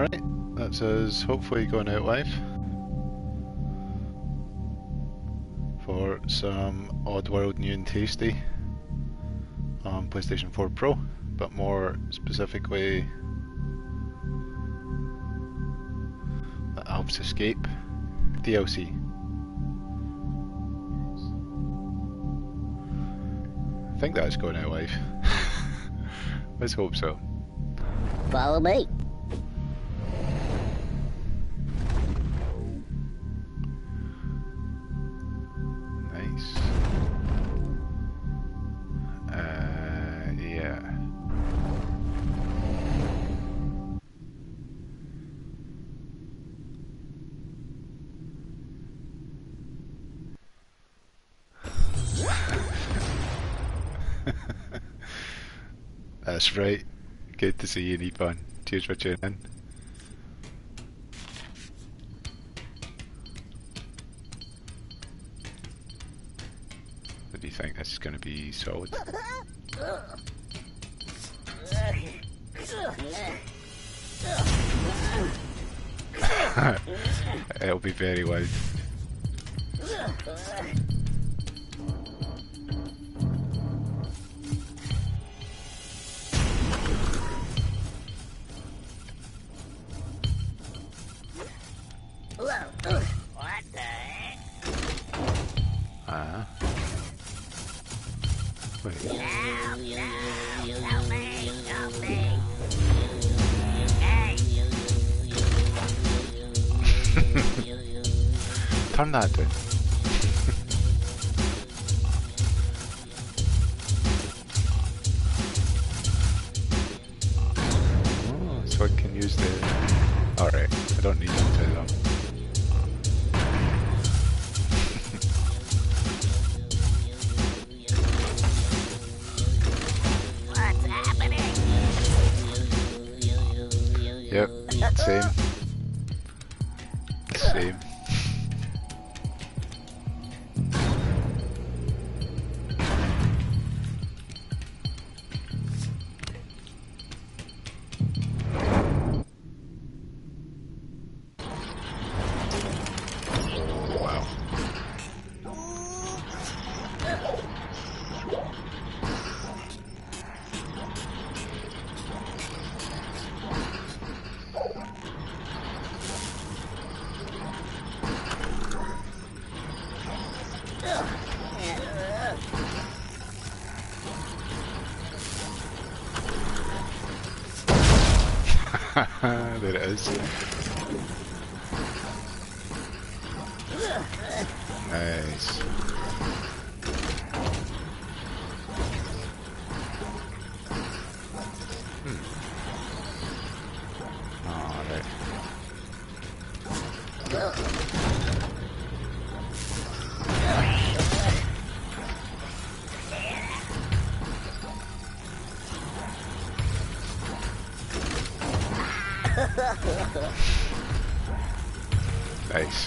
Right, that's us hopefully going out live for some Oddworld New and Tasty on PlayStation 4 Pro, but more specifically the Alps Escape DLC. I think that's going out live. Let's hope so. Follow me. Nice. Yeah. That's right. Good to see you, Nippon. Cheers for tuning in. What do you think? This is going to be solid? It'll be very loud. What the heck? Ah. Wait. Help me! Help me! Hey! Turn that down. Oh, so I can use the... Alright, I don't need them to them. What's happening? Yep, same. Same. Wow. There it is. Nice. Alright. Nice.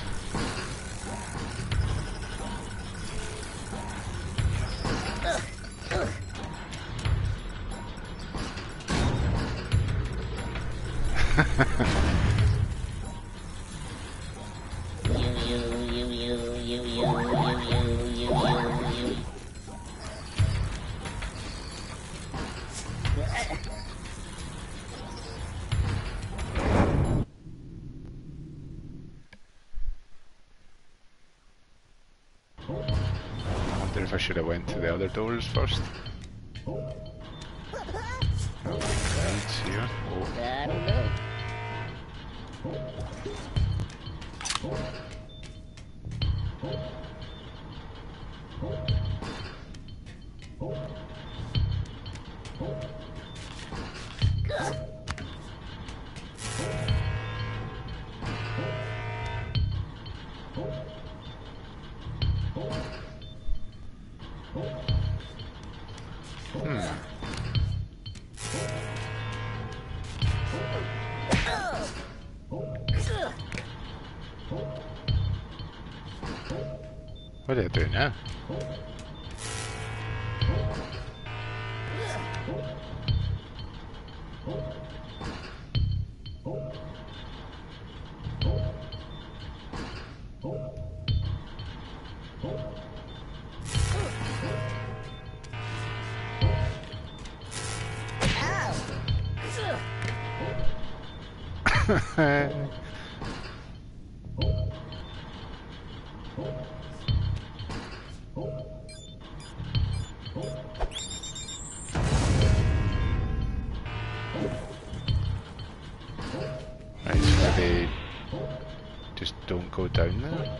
I wonder if I should have went to the other doors first. Right here. Oh. I don't know. What do I do now? Right, so maybe just don't go down there.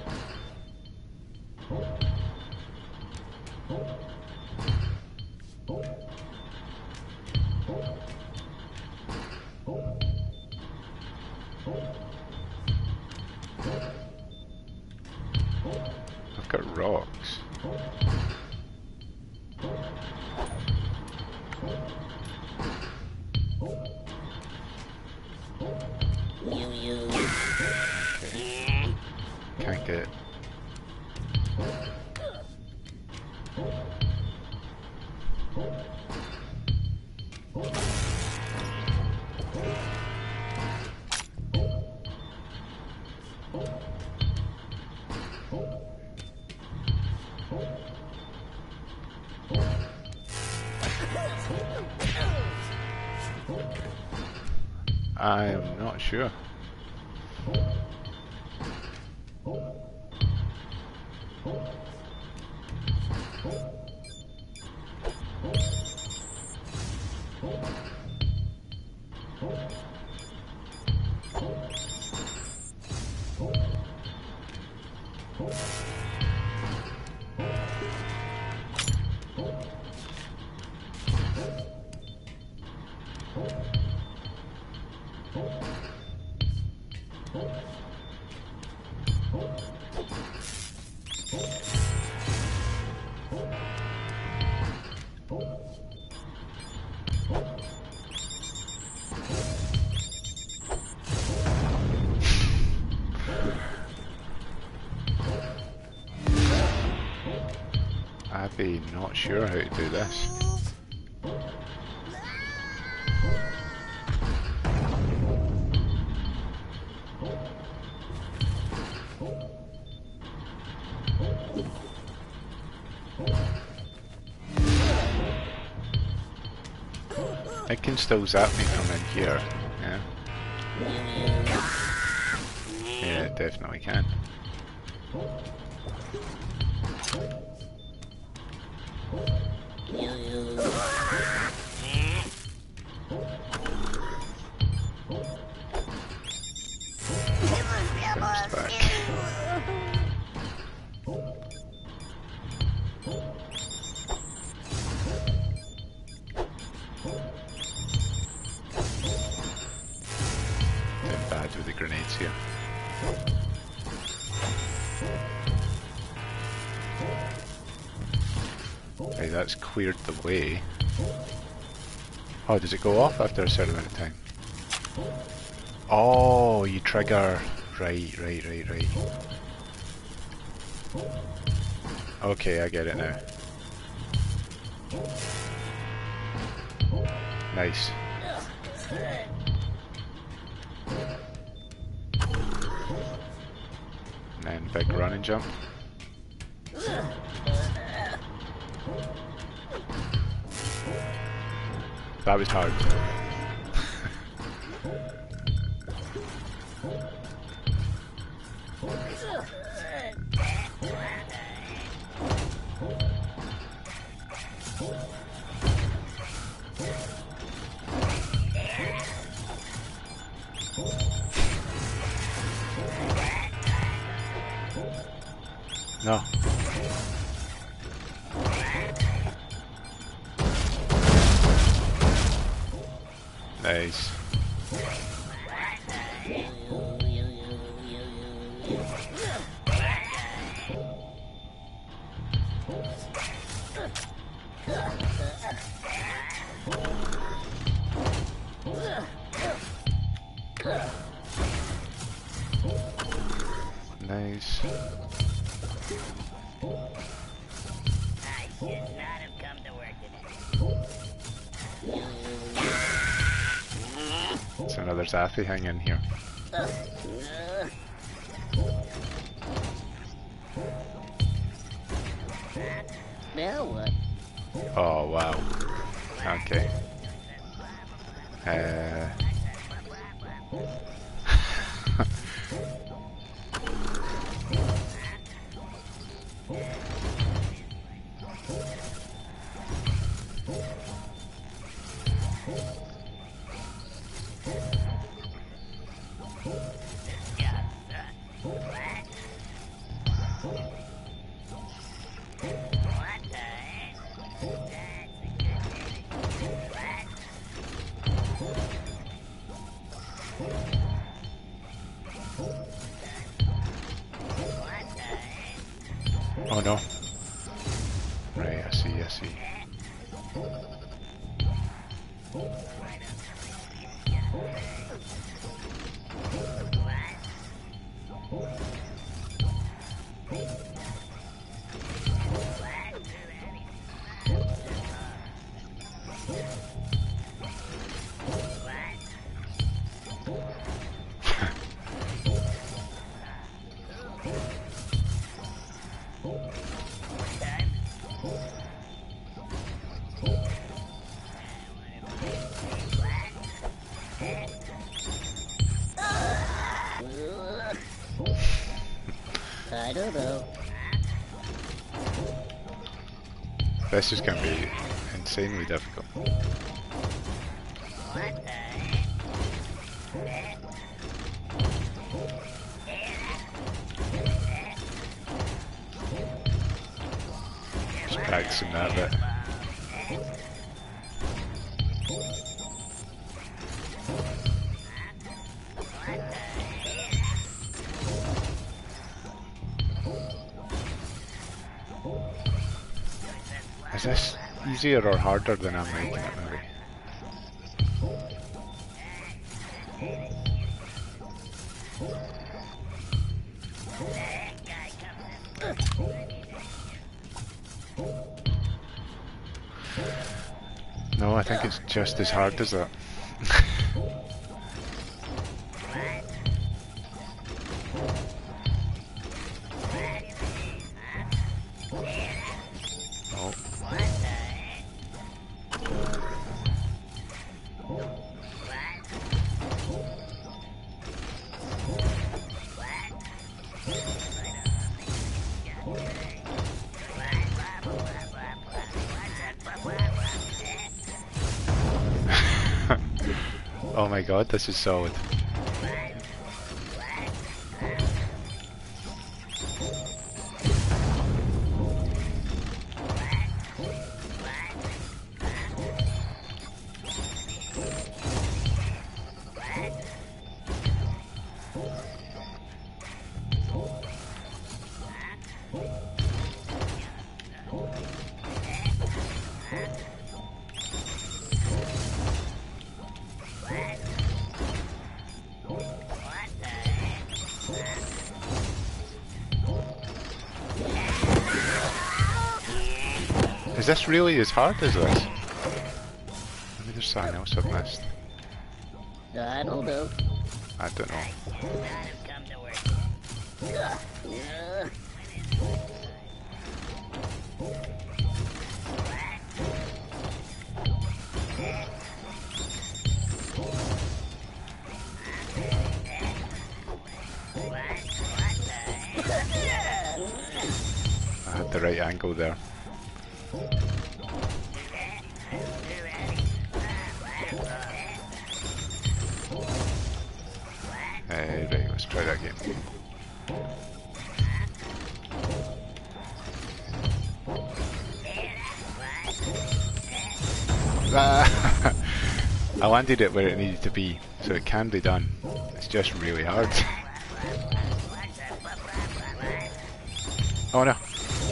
I've got rocks. You. Okay. Can't get. I am not sure. I'd be not sure how to do this. It can still zap me from in here, yeah? Yeah, it definitely can. Comes back. Doing bad with the grenades here. Okay, that's cleared the way. Oh, does it go off after a certain amount of time? Oh, you trigger. Right. Okay, I get it now. Nice. And then big run and jump. That was hard. No. Nice. Nice. I should not have come to work today. There's another Zathy hanging here. Now what? Oh wow. Okay. Oh no. Right, I see, I see. I don't know. This is going to be insanely difficult. Just practicing that bit. Is this easier or harder than I'm making it, maybe? No, I think it's just as hard as that. Oh. Oh my god, this is solid. Is this really as hard as this? Maybe there's something else I've missed. I don't know. I don't know. I had the right angle there. Right, let's try that again. I landed it where it needed to be, so it can be done. It's just really hard. Oh no!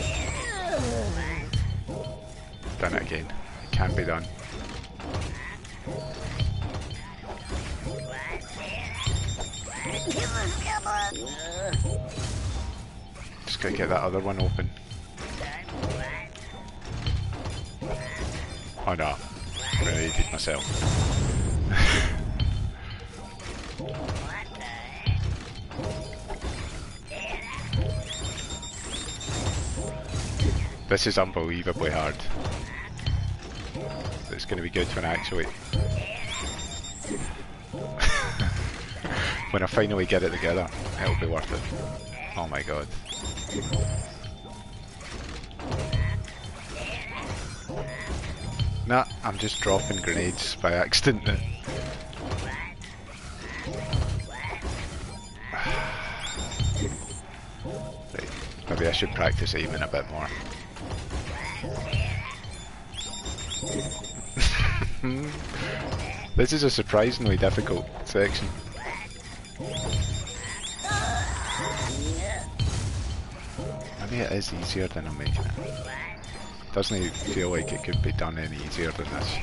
Done it again. It can be done. Just gotta get that other one open. Oh no, I really did myself. This is unbelievably hard. It's gonna be good when I actually When I finally get it together, it'll be worth it. Oh my god. Nah, I'm just dropping grenades by accident now. Right, maybe I should practice aiming a bit more. This is a surprisingly difficult section. Maybe it is easier than I'm making it. Doesn't it feel like it could be done any easier than this?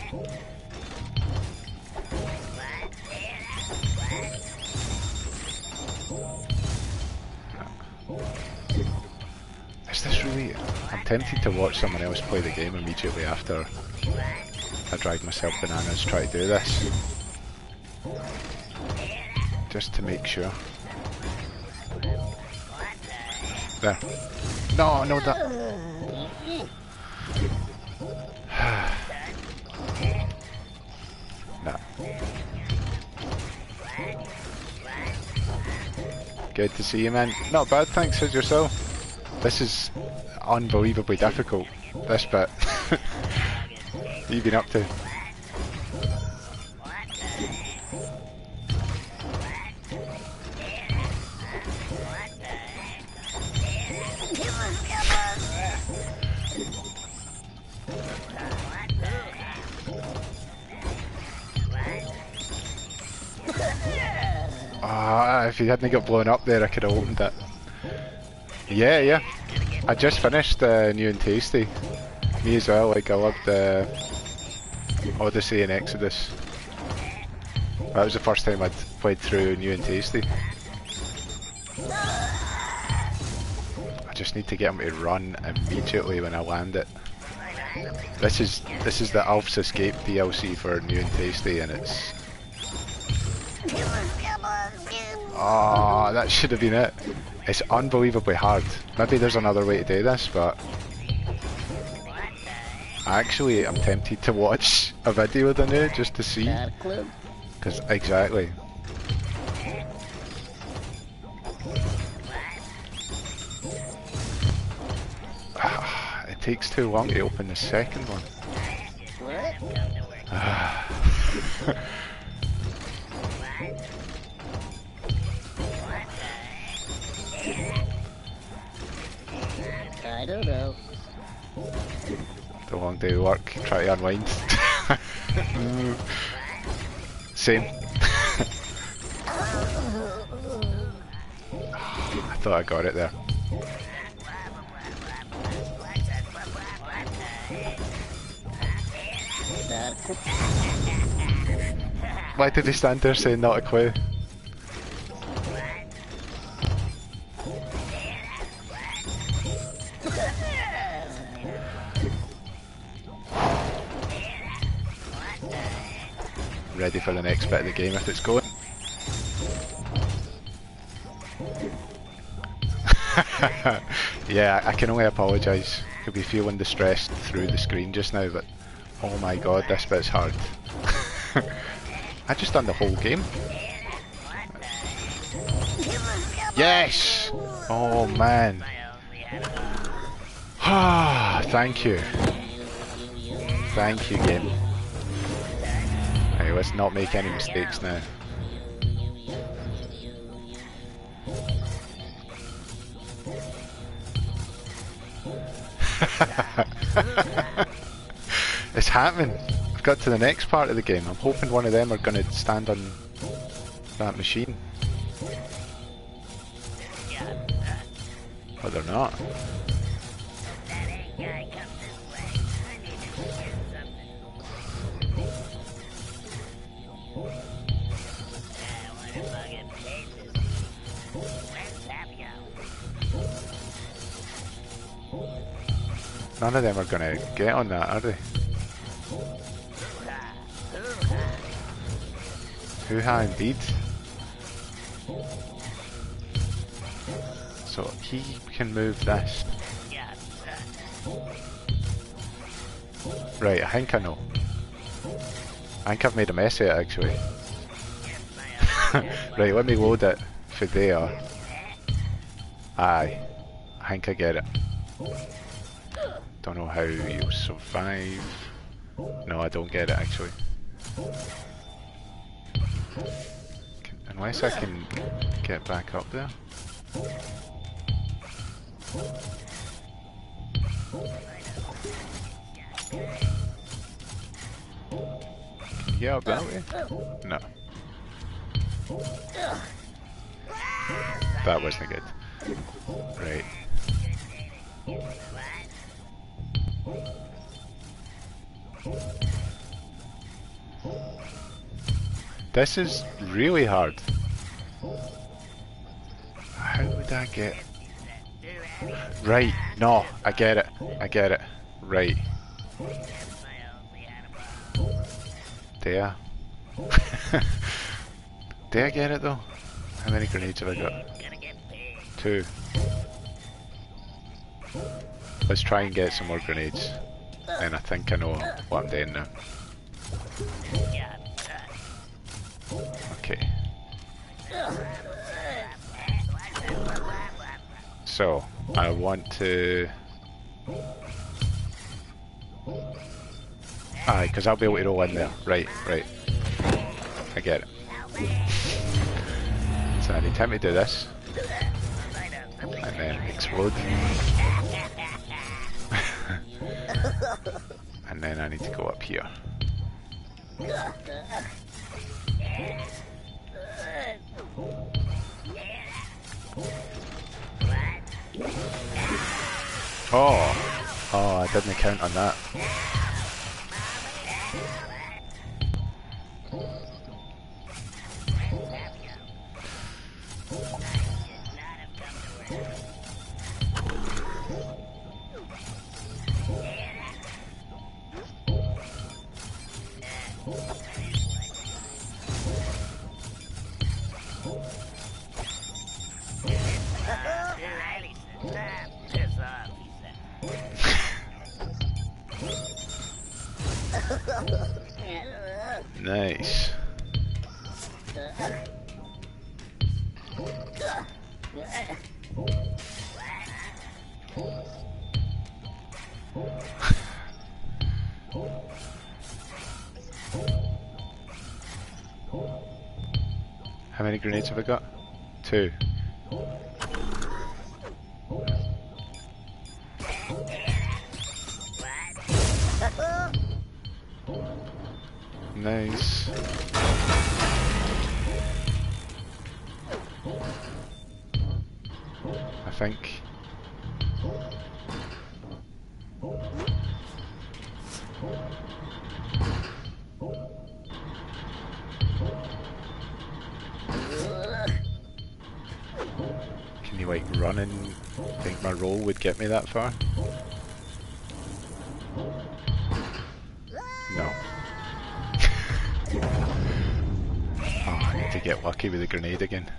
Is this really... I'm tempted to watch someone else play the game immediately after I drive myself bananas try to do this. Just to make sure. There. No, no, that... Nah. Good to see you, man. Not bad, thanks. How's yourself? This is unbelievably difficult, this bit. What have you been up to? If he hadn't got blown up there, I could have opened it. Yeah, yeah. I just finished New and Tasty. Me as well, like I loved Odyssey and Exodus. That was the first time I'd played through New and Tasty. I just need to get him to run immediately when I land it. This is the Alf's Escape DLC for New and Tasty, and it's... Oh, that should have been it. It's unbelievably hard. Maybe there's another way to do this, but... Actually, I'm tempted to watch a video of the new just to see. Because, exactly. It takes too long to open the second one. I don't know. The long day of work, try to unwind. Same. I thought I got it there. Why did he stand there saying not a clue? Ready for the next bit of the game if it's going. Yeah, I can only apologise. You'll be feeling distressed through the screen just now, but oh my god, this bit's hard. I just done the whole game. Yes! Oh man. Ah, thank you. Thank you, game. Hey, let's not make any mistakes now. It's happening. I've got to the next part of the game. I'm hoping one of them are going to stand on that machine. But they're not. None of them are going to get on that, are they? Hoo-ha indeed. So he can move this. Right, I think I know. I think I've made a mess of it actually. Right, let me load it for there. Aye, I think I get it. Don't know how you'll survive. No, I don't get it actually. Unless I can get back up there. Can you get up that way? No. That wasn't good. Right. This is really hard. How would I get... Right, no, I get it. I get it. Right. There. Did I get it though? How many grenades have I got? 2. Let's try and get some more grenades. And I think I know what I'm doing now. Okay. So, I want to... Aye, because I'll be able to roll in there. Right, right. I get it. So I need time to do this. And then explode. And then I need to go up here. Oh! Oh, I didn't count on that. Nice. How many grenades have I got? 2. Nice. I think. Can you like run and think my roll would get me that far? No. Oh, I need to get lucky with the grenade again.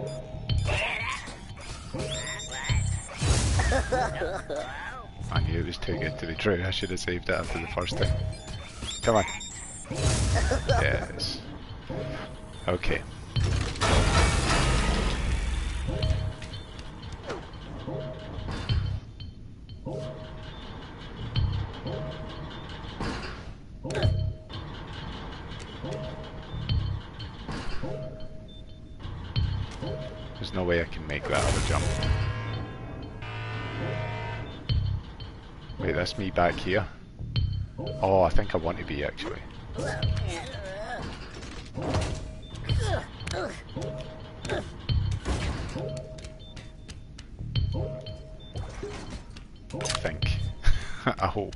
I knew it was too good to be true. I should have saved it after the first time. Come on. Yes. Okay. There's no way I can make that other jump. Wait, that's me back here. Oh, I think I want to be actually. I think. I hope.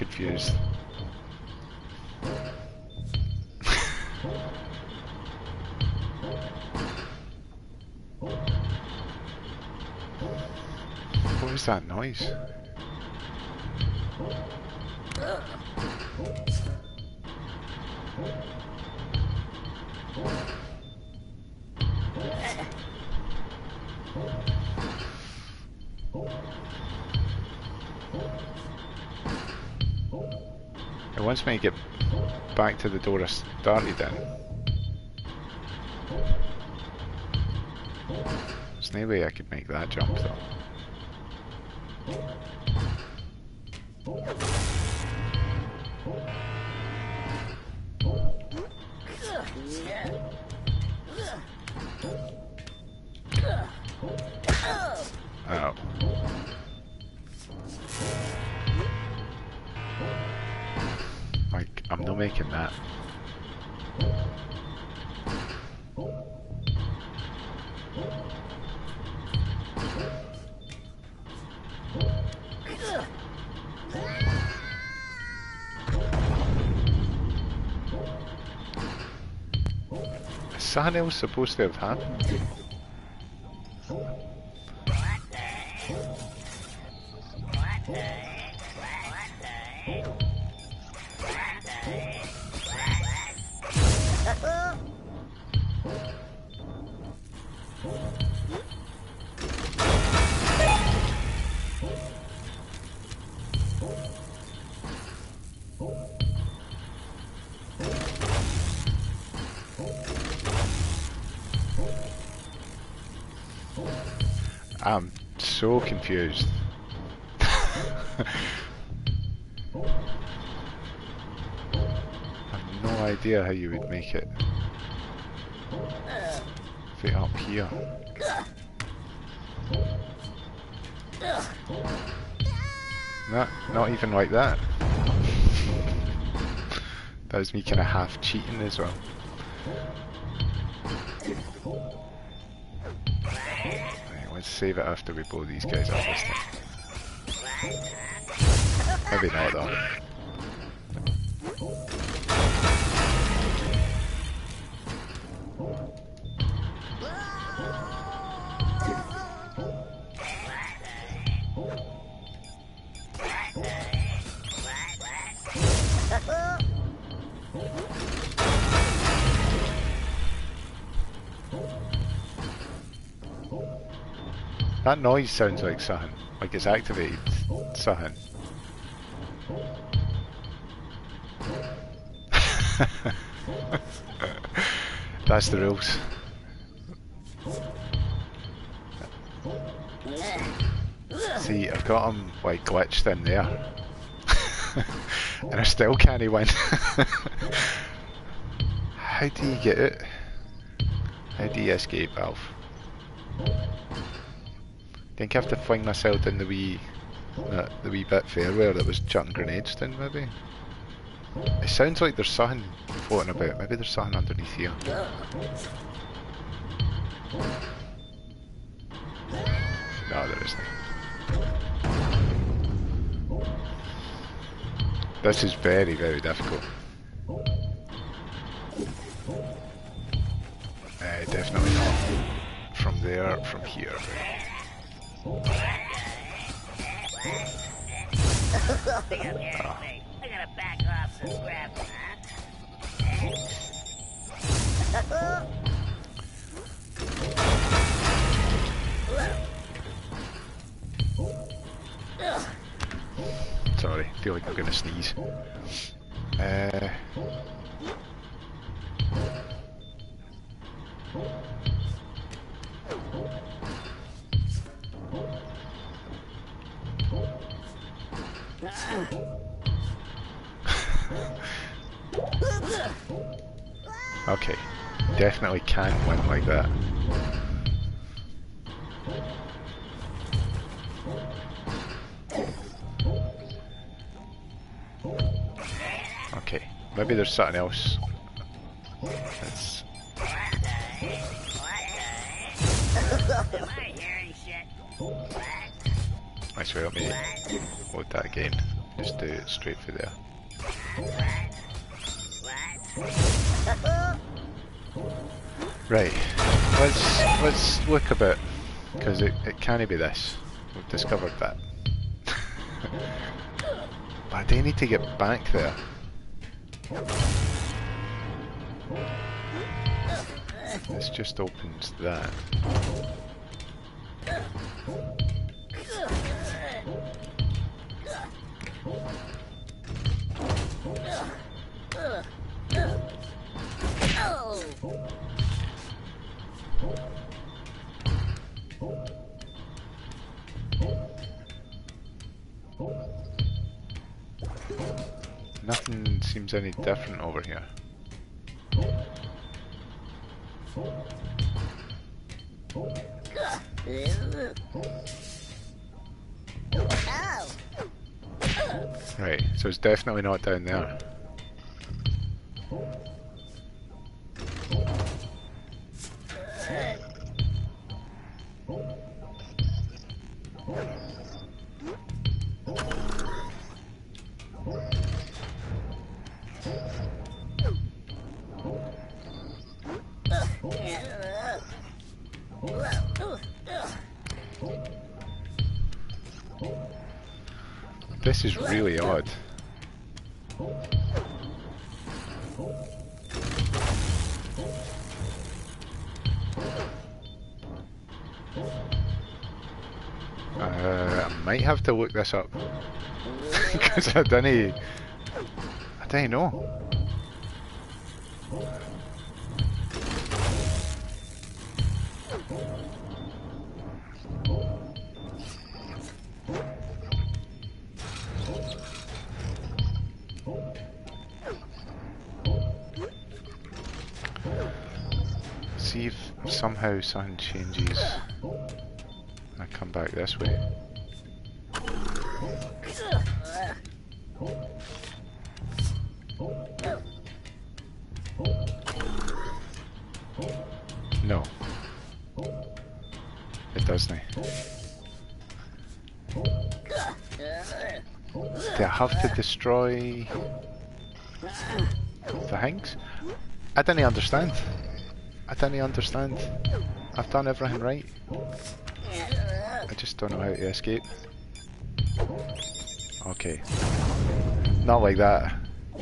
confused. What was that noise? It wants me to get back to the door I started in. There's no way I could make that jump though. Oh. Like, I'm not making that. Is something else supposed to have happened? I'm so confused. I have no idea how you would make it fit up here. Not even like that. That was me kind of half cheating as well. Let's save it after we blow these guys up this time. Maybe not though. That noise sounds like something, like it's activated something. That's the rules. See, I've got him like glitched in there. And I still can't win. How do you get it? How do you escape, Alf? I think I have to fling myself in the wee bit fairway that was chucking grenades down, maybe? It sounds like there's something floating about. Maybe there's something underneath here. No, there isn't. This is very, very difficult. Definitely not. From there, from here. I gotta back off some scrap, Sorry, I feel like I'm gonna sneeze. Okay, definitely can't win like that. Okay, maybe there's something else. That's... Am I hearing shit? I swear, let me load that again. Just do it straight for there. Right, let's look a bit, because it can't be this. We've discovered that. But I do need to get back there. This just opens that. Nothing seems any different over here. Right, so it's definitely not down there. This is really odd. I might have to look this up because I don't know. See if somehow something changes. I come back this way. No. It doesn't. Do I have to destroy the things? I didn't understand. I didn't understand. I've done everything right. I just don't know how to escape. Okay. Not like that.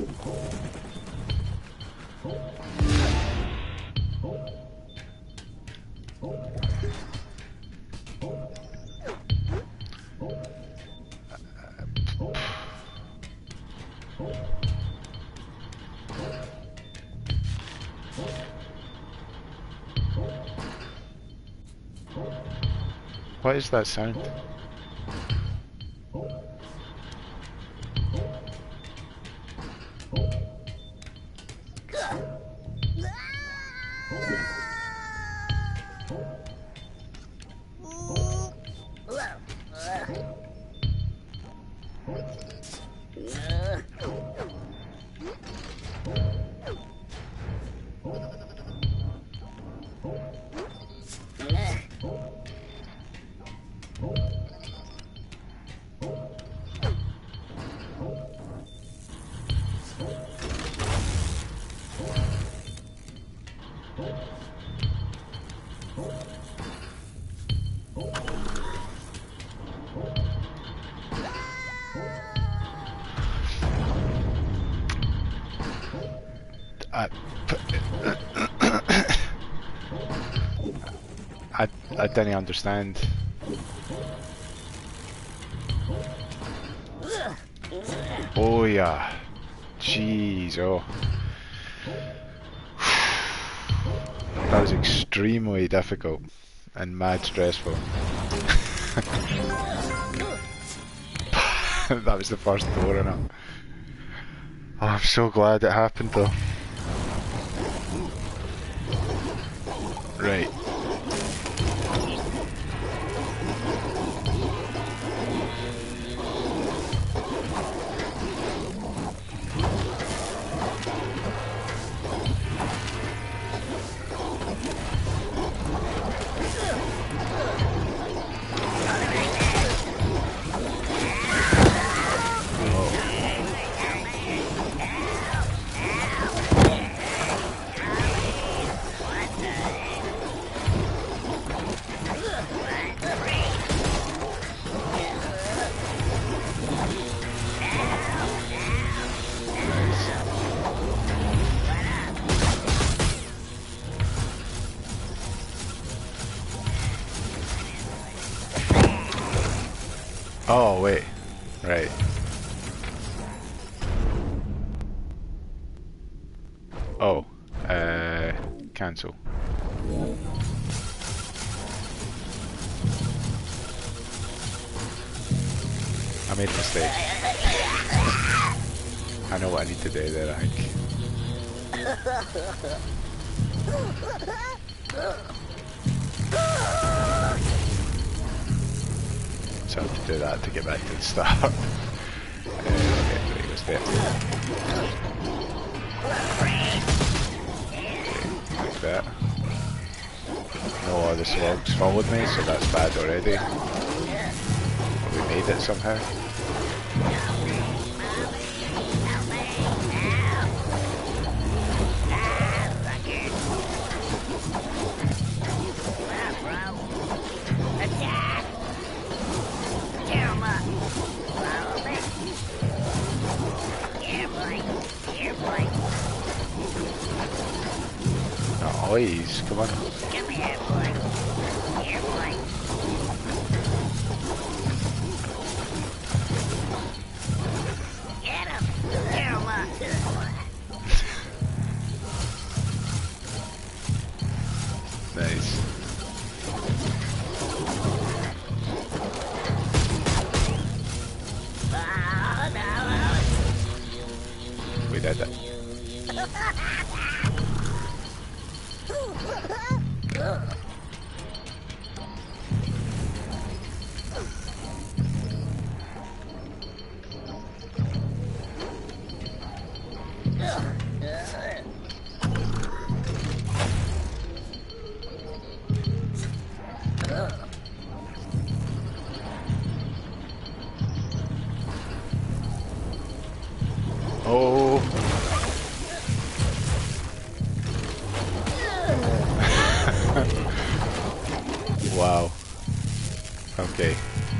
What is that sound? I didn't understand. Oh yeah. Jeez, oh. That was extremely difficult and mad stressful. That was the first door in it. Oh, I'm so glad it happened though. Right. Oh, wait. Right. Oh. Cancel. I made a mistake. I know what I need to do there, I think. So I have to do that to get back to the start. Okay, there he goes there. Okay, like that. No other slugs followed me, so that's bad already. But we made it somehow. Noise, come on. Come here, boy. Here, boy. Get him. Tear him up. Nice. Oh, no. We did it. Oh. Wow. Okay.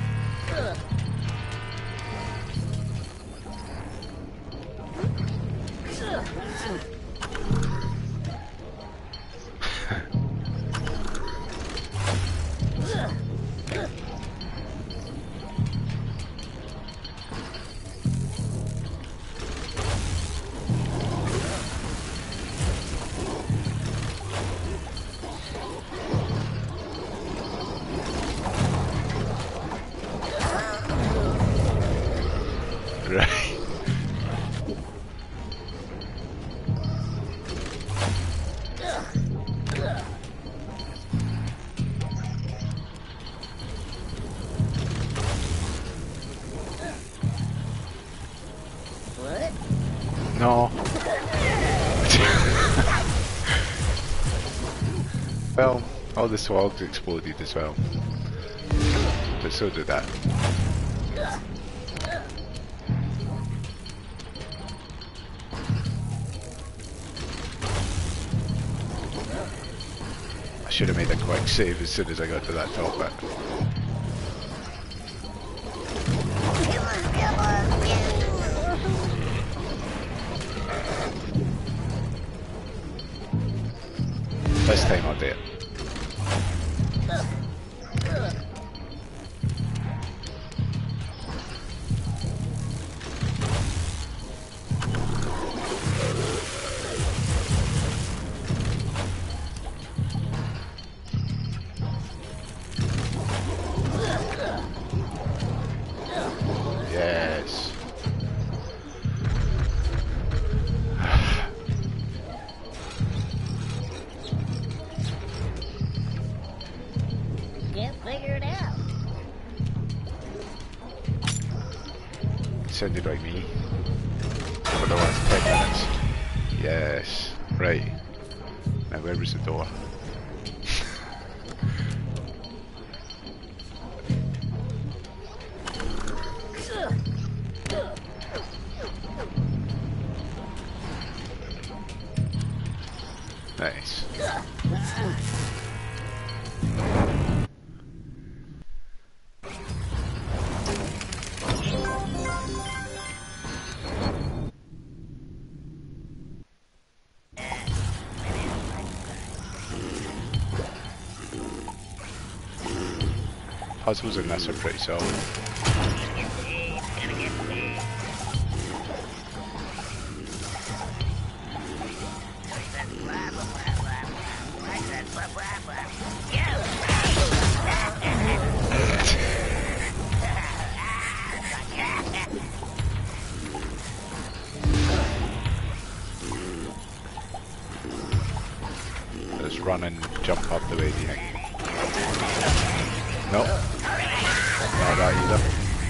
Right. What? No. Well, all the swags exploded as well. But so did that. I should have made a quick save as soon as I got to that top bit. This time I'll do it. Yes. Can't figure it out. Sounded like me. For the last 10 minutes. Yes. Right. Now where was the door? Nice. puzzles in this are pretty solid. Let's run and jump up the way, do you think? Nope. Not that either.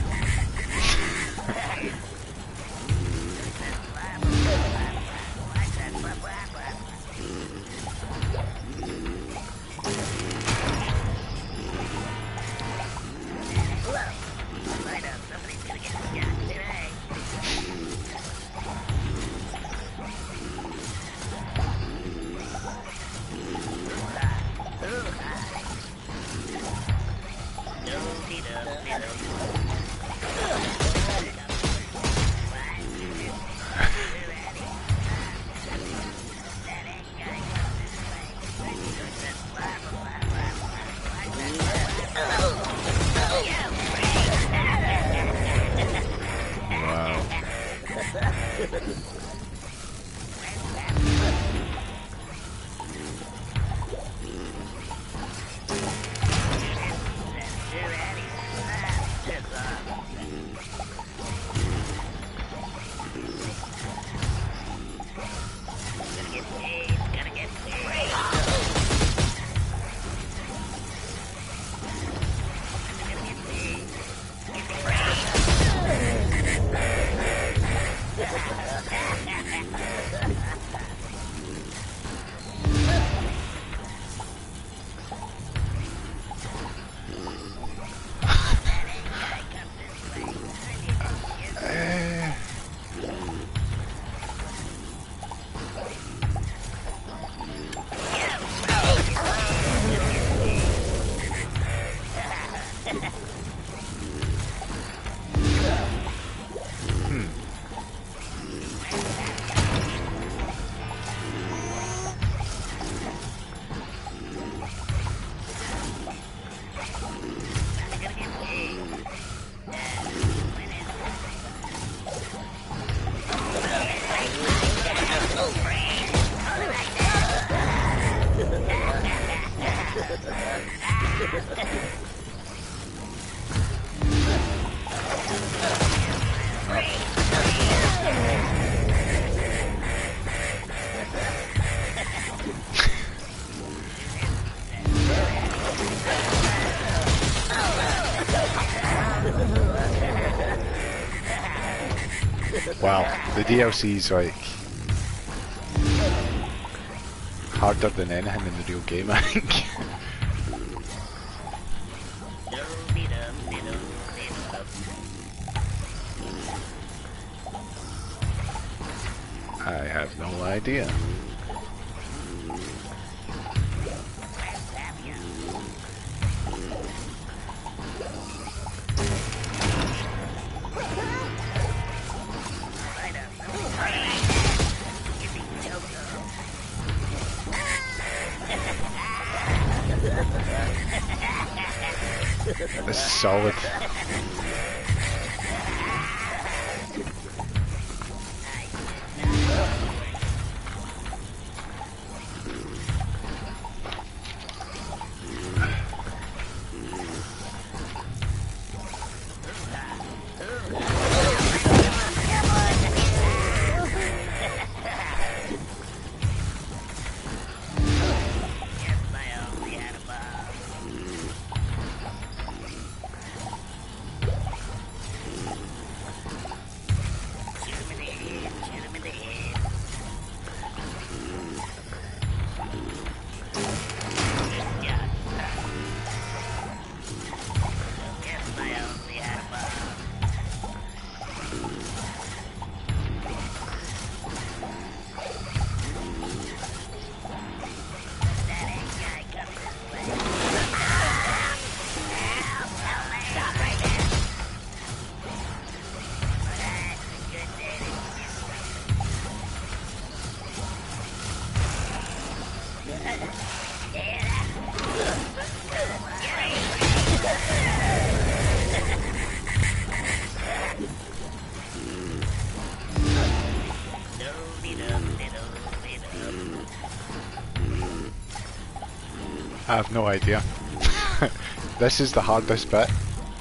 Wow, the DLC's like harder than anything in the real game, I think. I have no idea. This is solid. I have no idea. This is the hardest bit.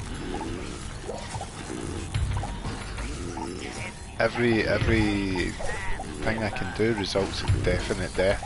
Every thing I can do results in definite death.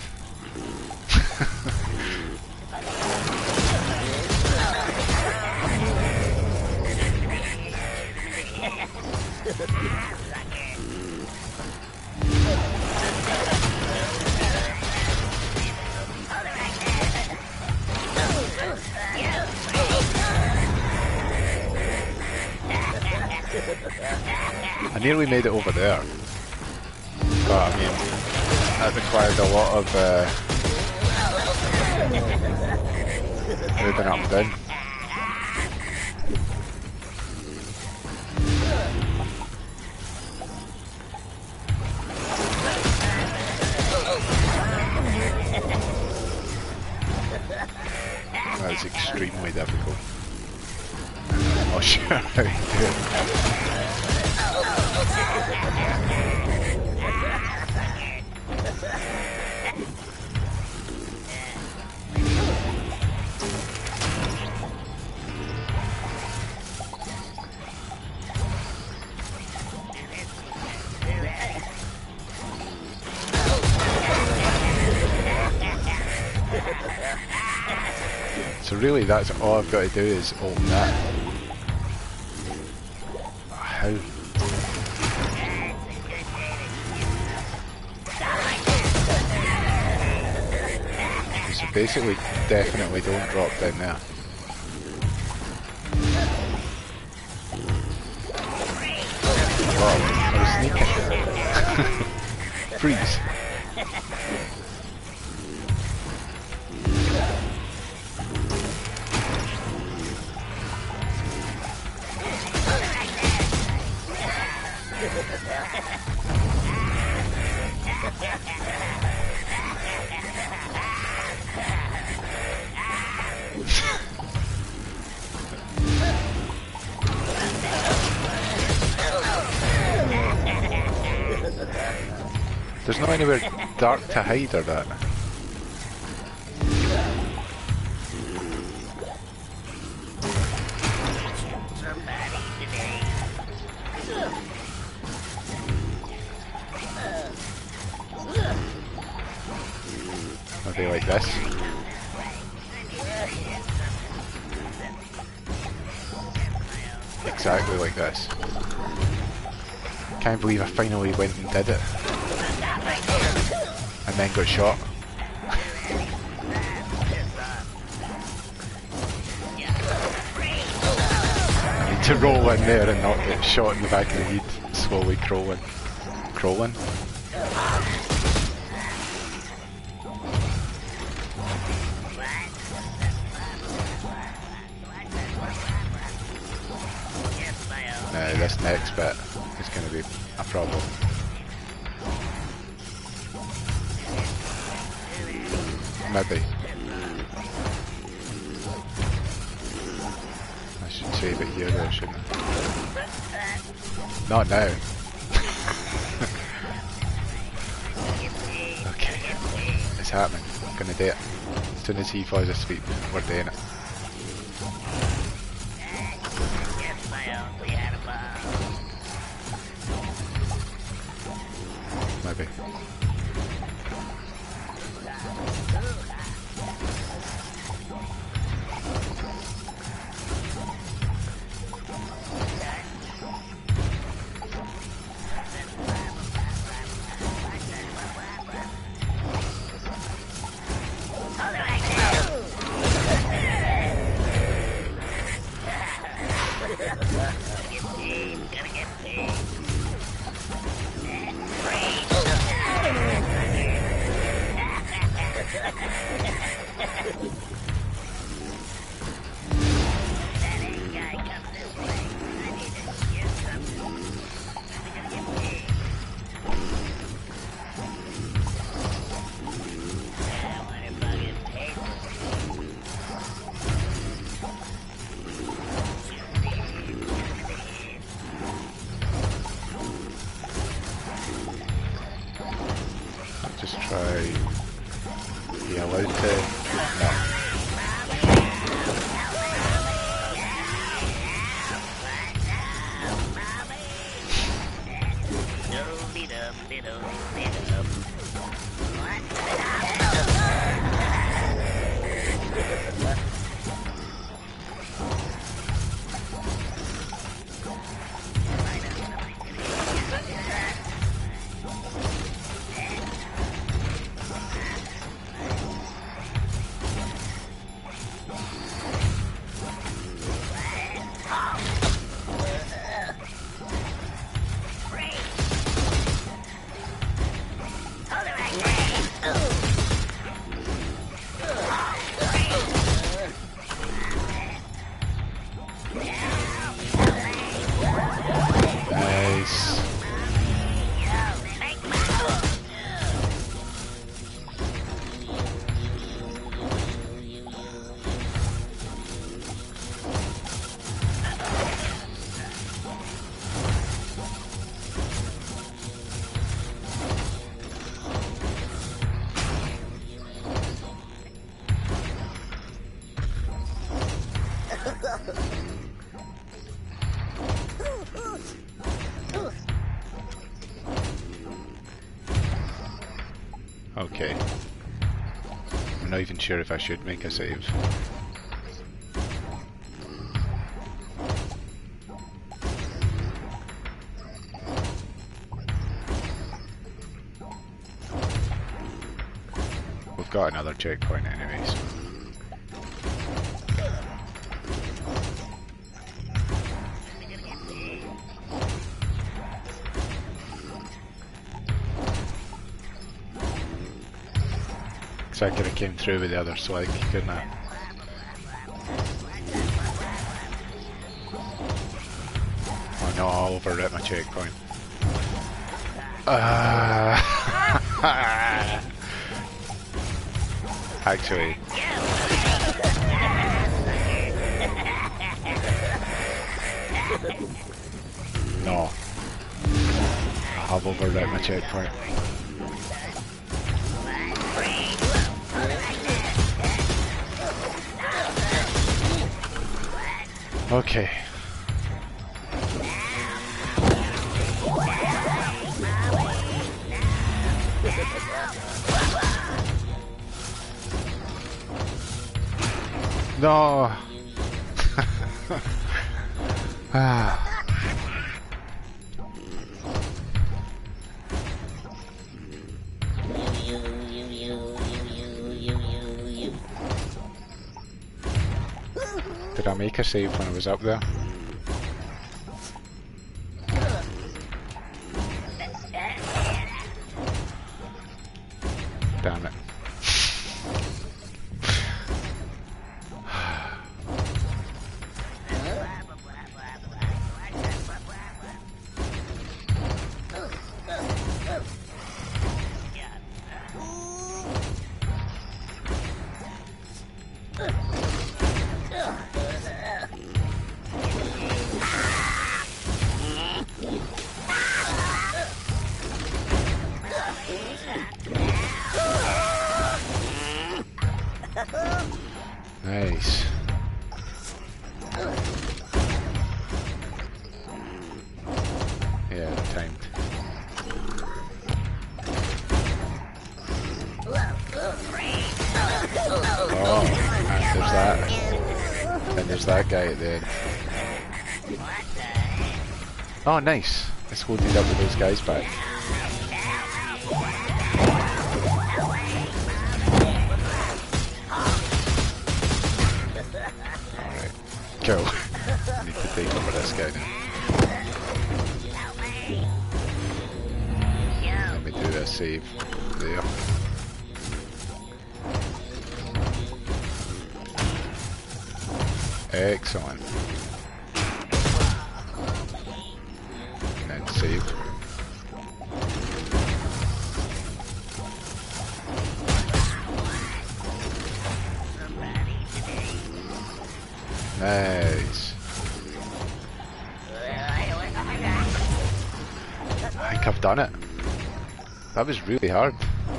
I nearly made it over there, but I mean, that required a lot of moving up and down. That is extremely difficult. I'm not sure how to do it. So really that's all I've got to do is open that. How? So basically definitely don't drop down there. Oh, I was sneaking. Freeze. There's not anywhere dark to hide or that. Maybe like this. Exactly like this. Can't believe I finally went and did it. And then got shot. I need to roll in there and not get shot in the back of the head, slowly crawling. Crawling? No, this next bit is going to be a problem. Maybe. I should save it here though, shouldn't I? Not now. Okay. It's happening. I'm gonna do it. As soon as he falls asleep, we're doing it. Maybe. Nice. Okay. I'm not even sure if I should make a save. We've got another checkpoint anyways. I could have came through with the other swag, couldn't I? Oh no, I'll overwrite my checkpoint. Actually. No. I have overwrite my checkpoint. Okay. No. Did I make a save when I was up there? Damn it. Nice. Yeah, timed. Oh, and there's that. And there's that guy at the end. Oh, nice. Let's go deal up with those guys back. Go. I need to take over this guy now. Let me do a save there. Excellent. And then save. Nice. I think I've done it. That was really hard.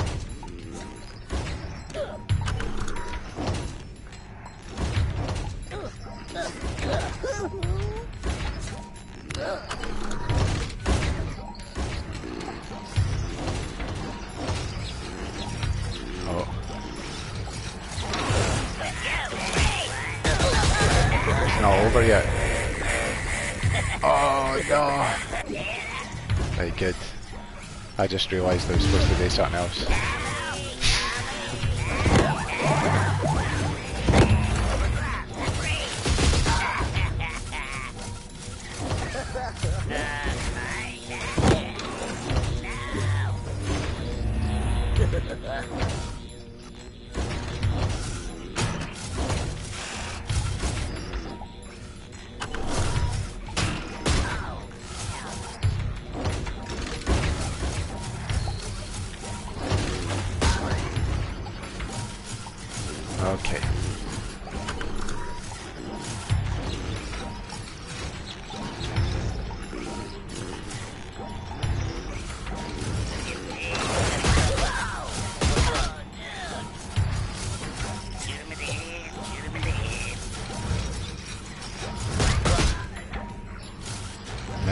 Not over yet. Oh no. Very good. I just realised I was supposed to do something else.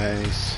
Nice.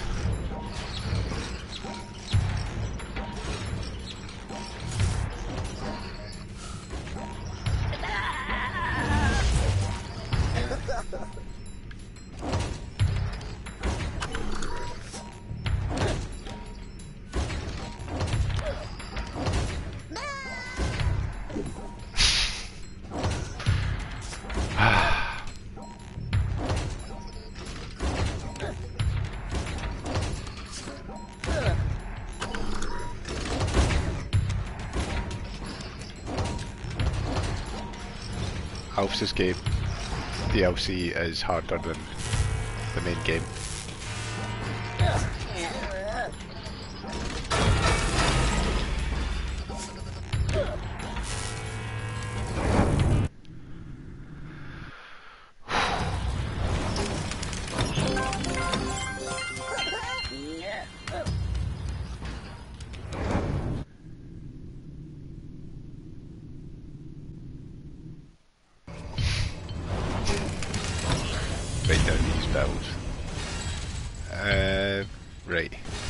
Alf's Escape DLC is harder than the main game. Write down these builds. Right.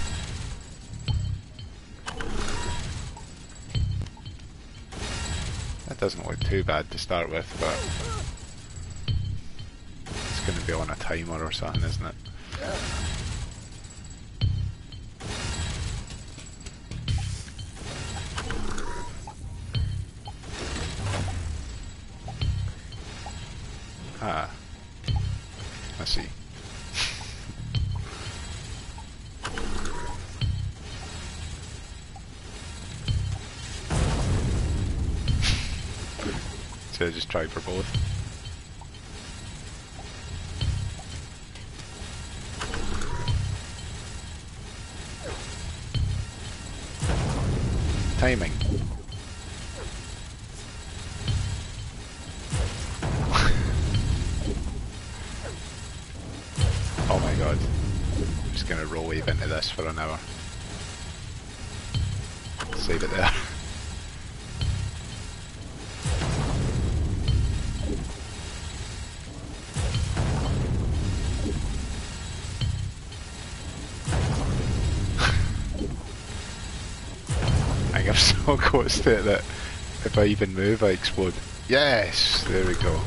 That doesn't look too bad to start with, but it's going to be on a timer or something, isn't it? Ah. I see. So I just try for both. Timing. Oh my god. I'm just gonna roll wave into this for an hour. Save it there. I think I'm so close to it that if I even move I explode. Yes! There we go.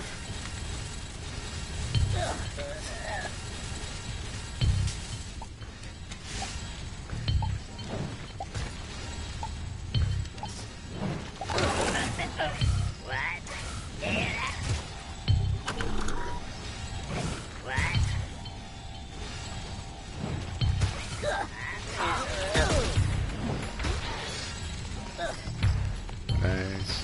Nice.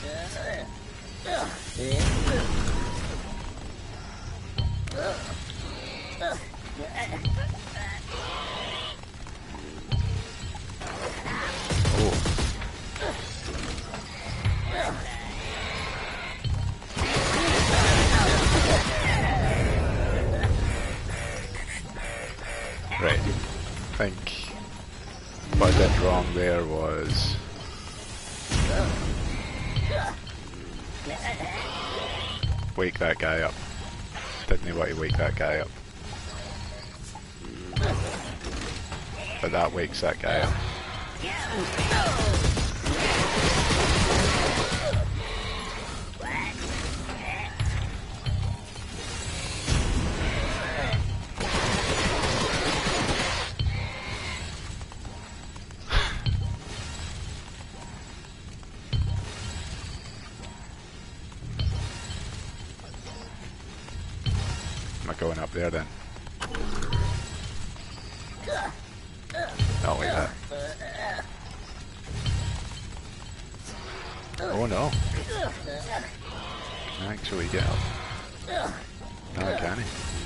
Oh. Right. I think what I did wrong there was wake that guy up. Didn't want to wake that guy up. But that wakes that guy up. Am I going up there then? Not like that. Oh no. Can I actually get up? No, I can't.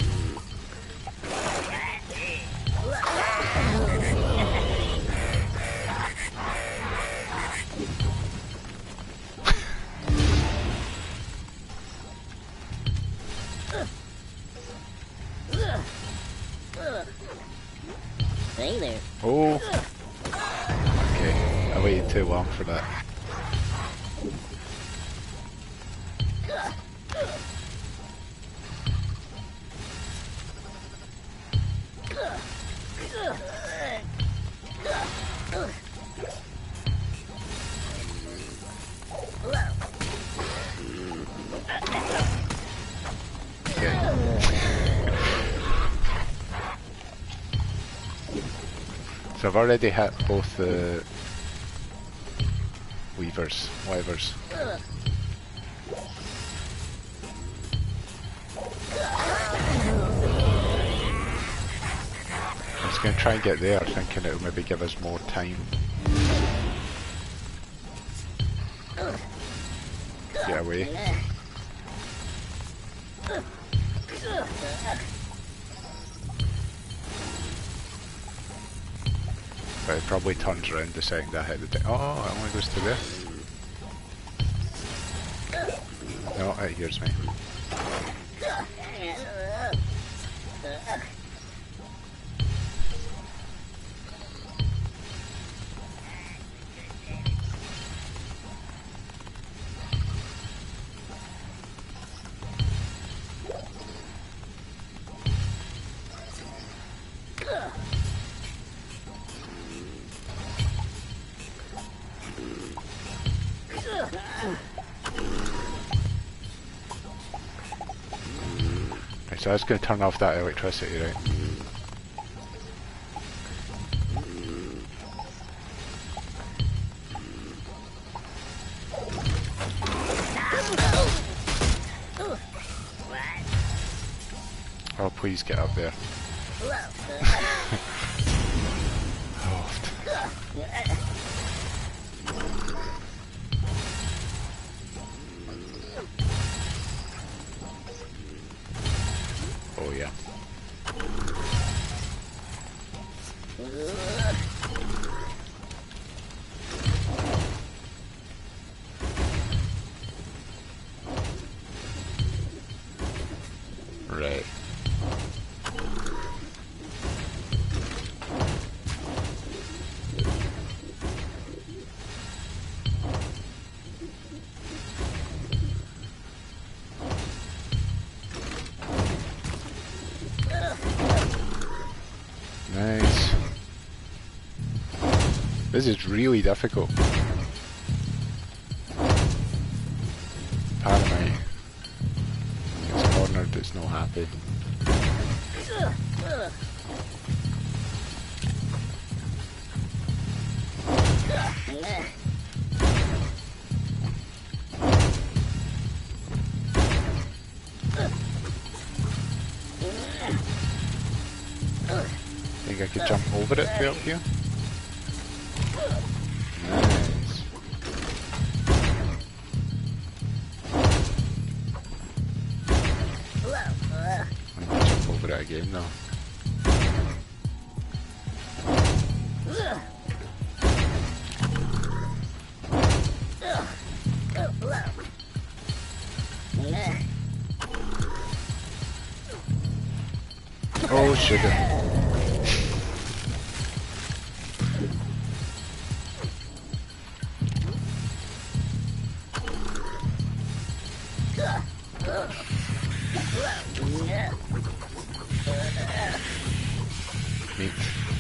Hey there. Oh! Okay, I waited too long for that. So I've already hit both the wyvers. I was going to try and get there, thinking it'll maybe give us more time. Get away. But it probably turns around the second I hit the thing. Oh, it only goes to there. No, it hears me. So I was going to turn off that electricity, right? Oh, please get up there. Oh yeah. Right. Nice. This is really difficult. Paramite. It's cornered, it's not happy. Think I could jump over it to help you? Nice. I'm gonna jump over it again now. Oh, sugar. Meat.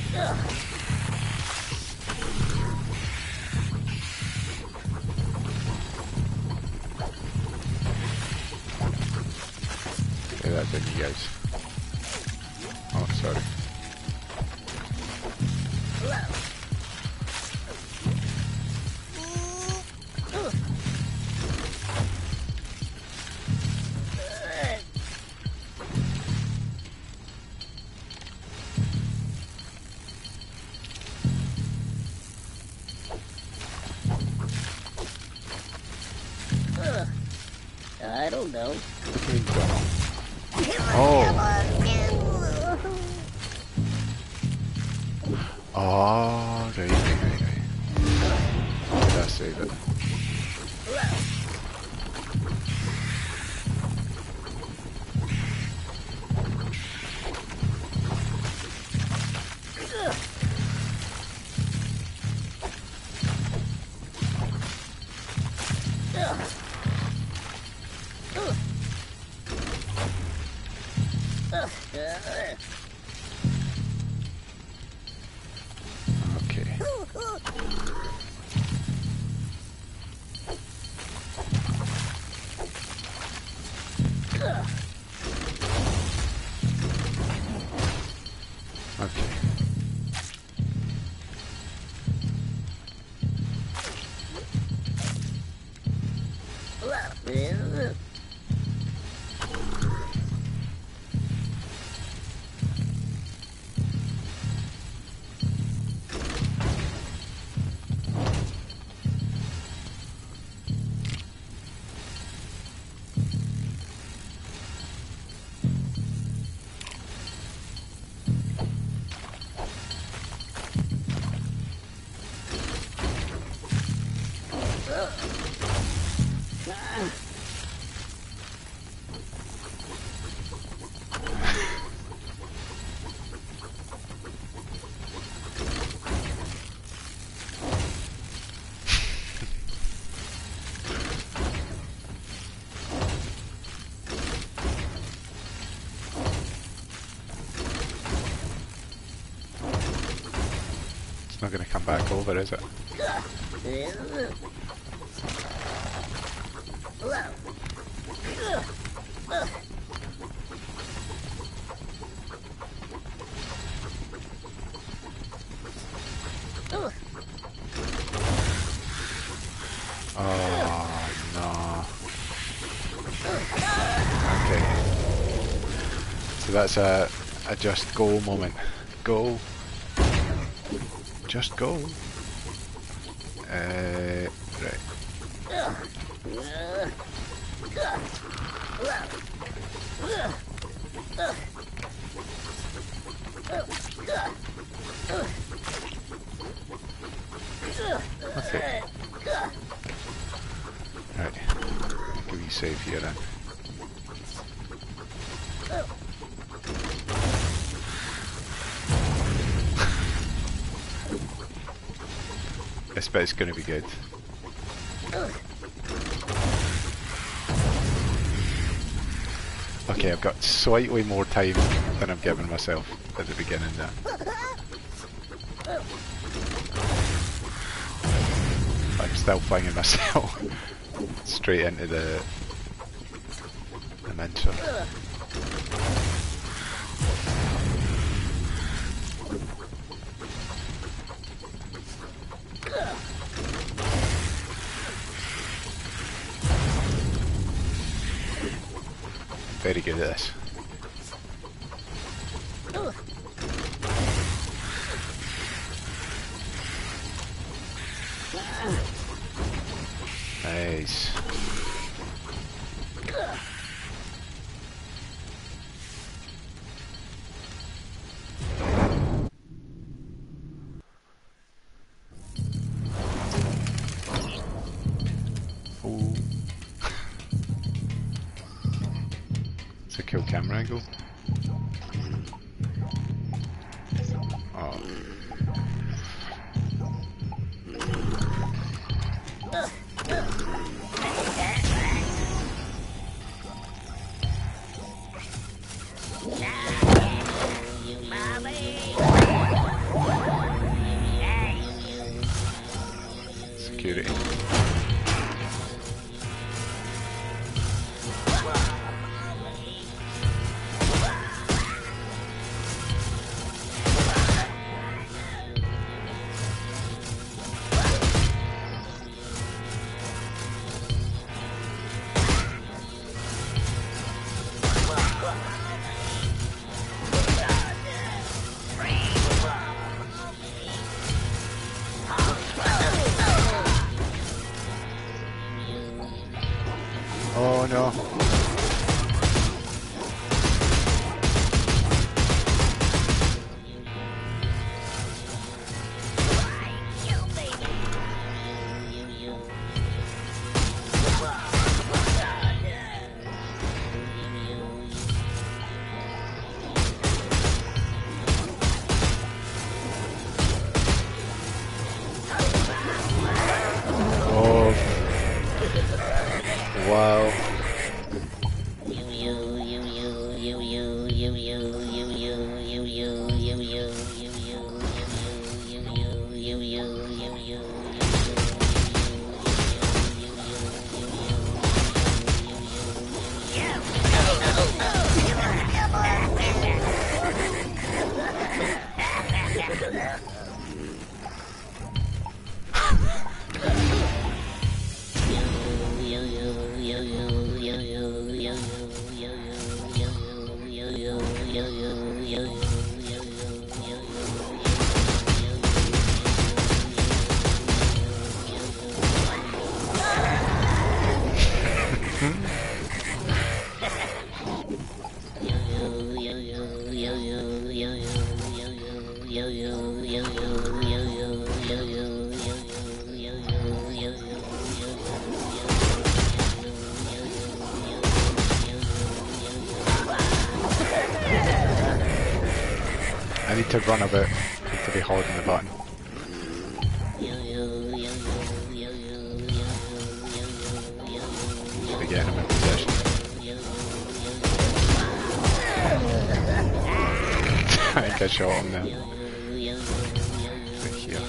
Okay, that's it, you guys. Oh, sorry. I don't know. Oh. Oh, right. Did I save it? Okay. It's not going to come back over, is it? Oh no. Okay. So that's a just go moment. Go. Just go. Right. Okay. Right. Give you save here then. This bit's gonna be good. Okay, I've got slightly more time than I'm giving myself at the beginning there. I'm still finding myself straight into the mentor. Very good at this. Nice. Oh. It's a cool camera angle. Oh. Security. I need to run a bit to be holding the button. To get him in position. I think I shot him now. Right here.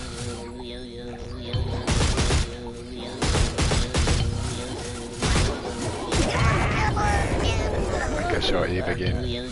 I think I shot Abe again.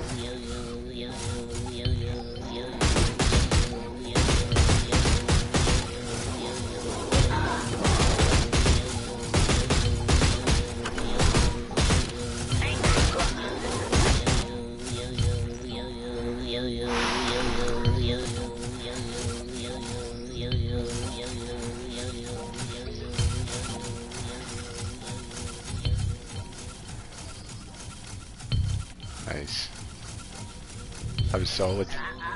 Nice. That was solid.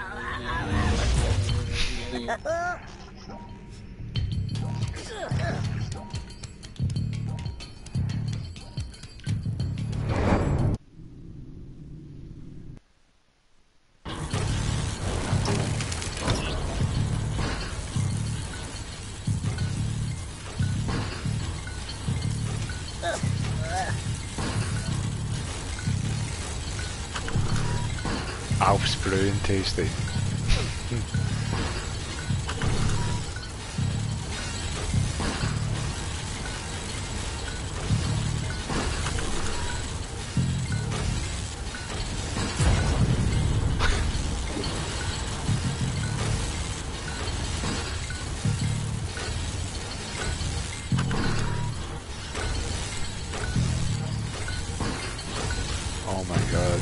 Alf's brew and tasty. Oh my god.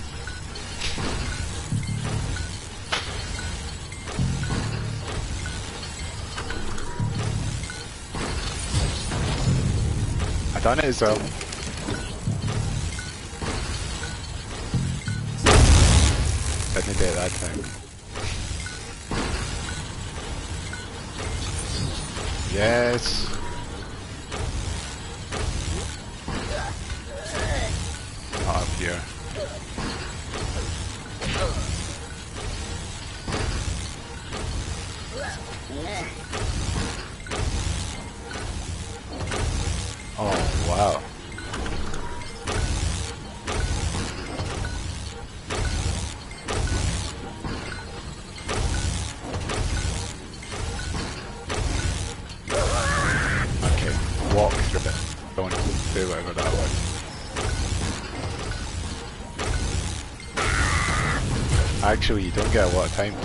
I done it as well. Didn't do it that time. Yes. Not up here. Oh, wow. Okay, walk through it. Don't do whatever that was. Actually, you don't get a lot of time.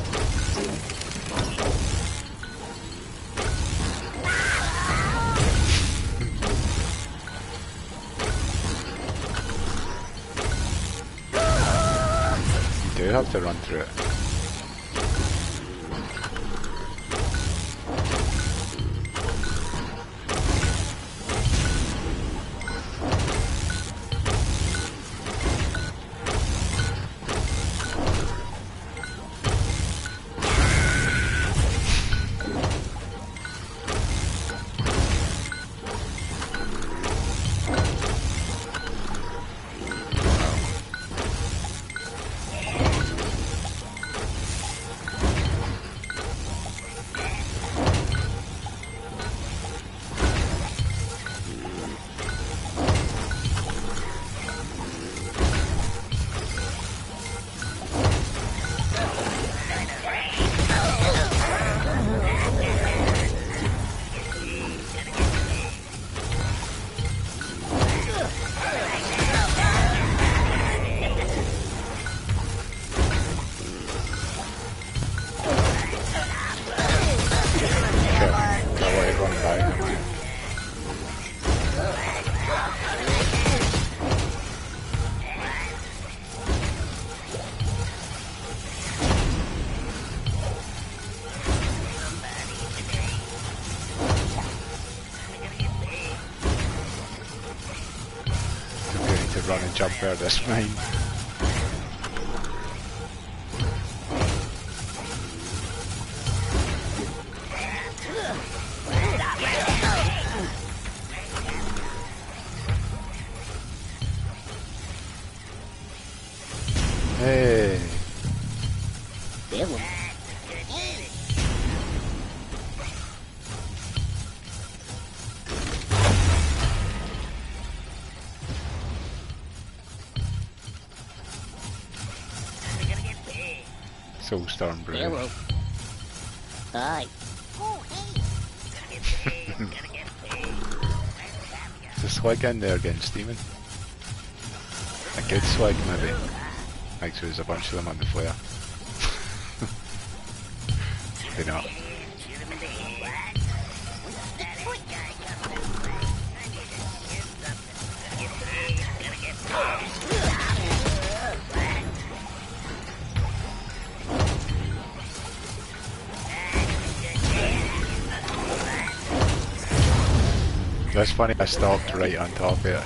You do have to run through it. Run and jump out of this mine. Hey. Kill him. Soulstorm Brew. Hello. Hi. Is a swag in there again, Steven? A good swag, maybe. Like, so there's a bunch of them on the flare. Maybe not. That's funny, I stopped right on top of it.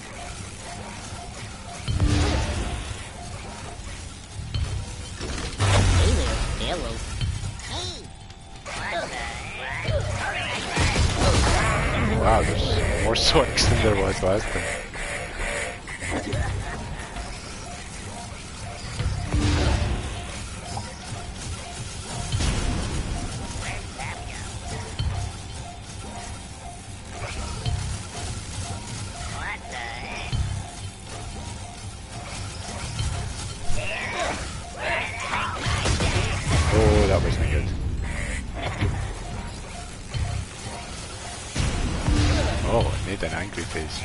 Hey there. Hello. Wow, there's more swags than there was last time. Oh, that wasn't good. Oh, it made an angry face.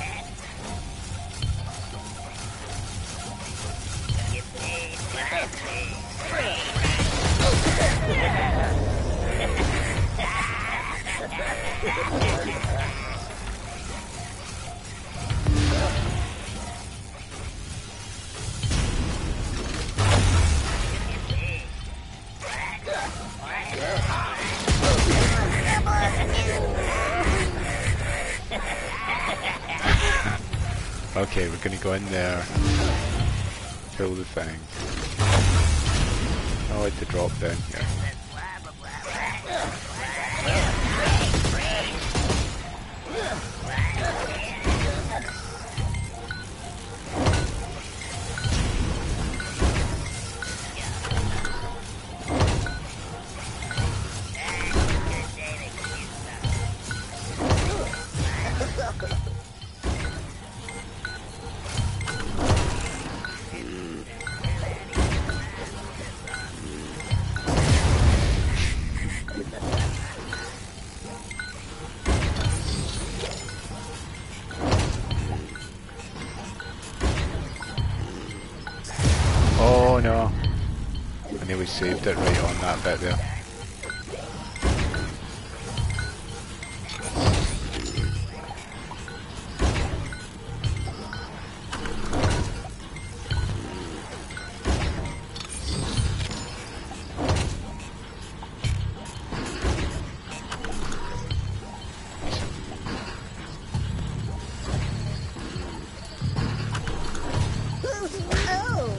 Okay, we're gonna go in there, kill the thing. I like to drop down here. Oh no! I nearly saved it right on that bit there. Oh.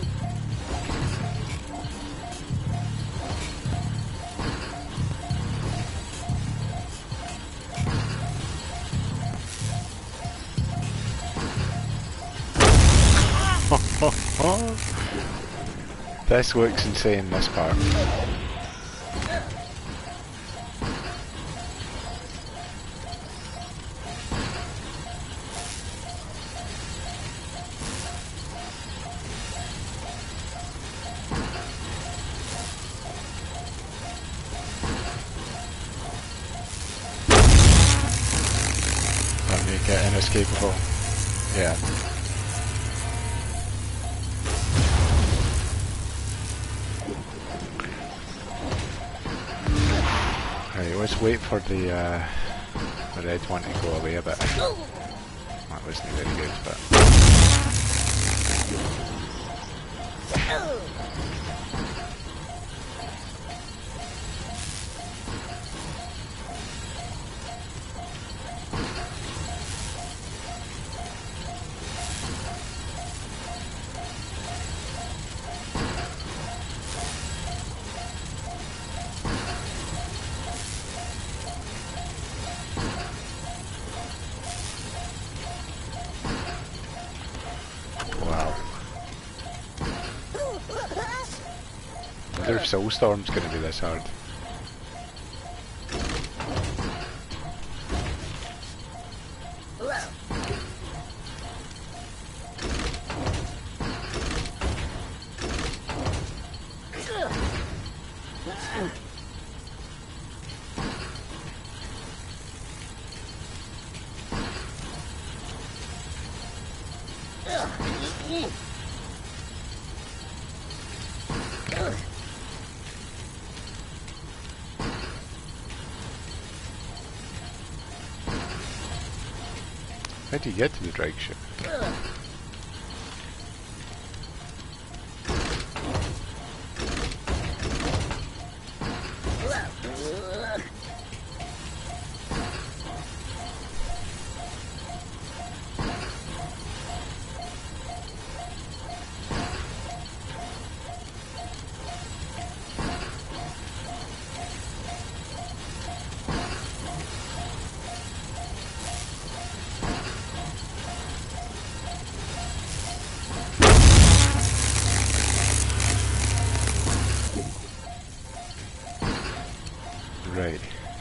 This looks insane, this part. That make it inescapable. Yeah. Right, let's wait for the red one to go away a bit. That wasn't very good, but... Wow. wonder if Soulstorm's going to be this hard. How do you get to the drag ship? Right.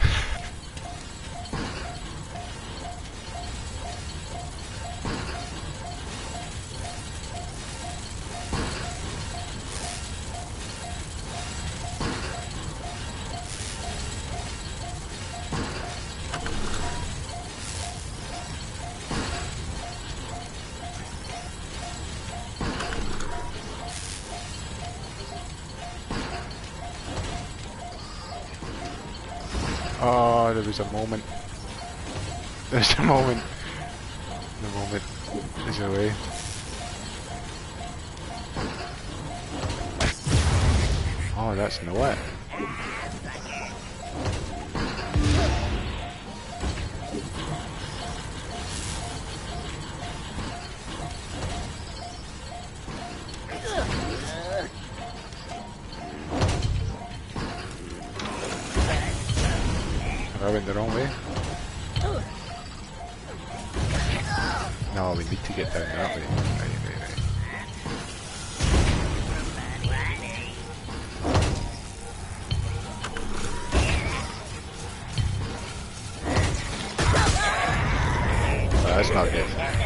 Oh, there was a moment. There's a moment. The moment is away. Oh, that's no it. I went the wrong way. No, we need to get down that way. Right. Oh, that's not good.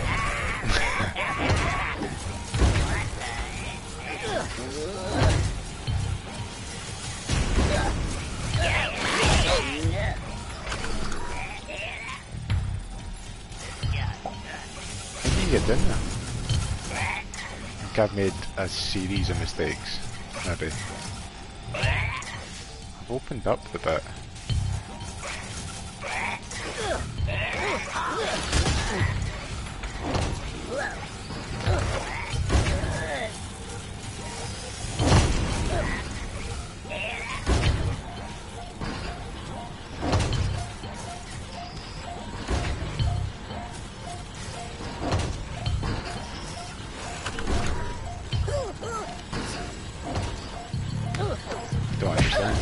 Get in there. I think I've made a series of mistakes, maybe. I've opened up the bit. Don't understand.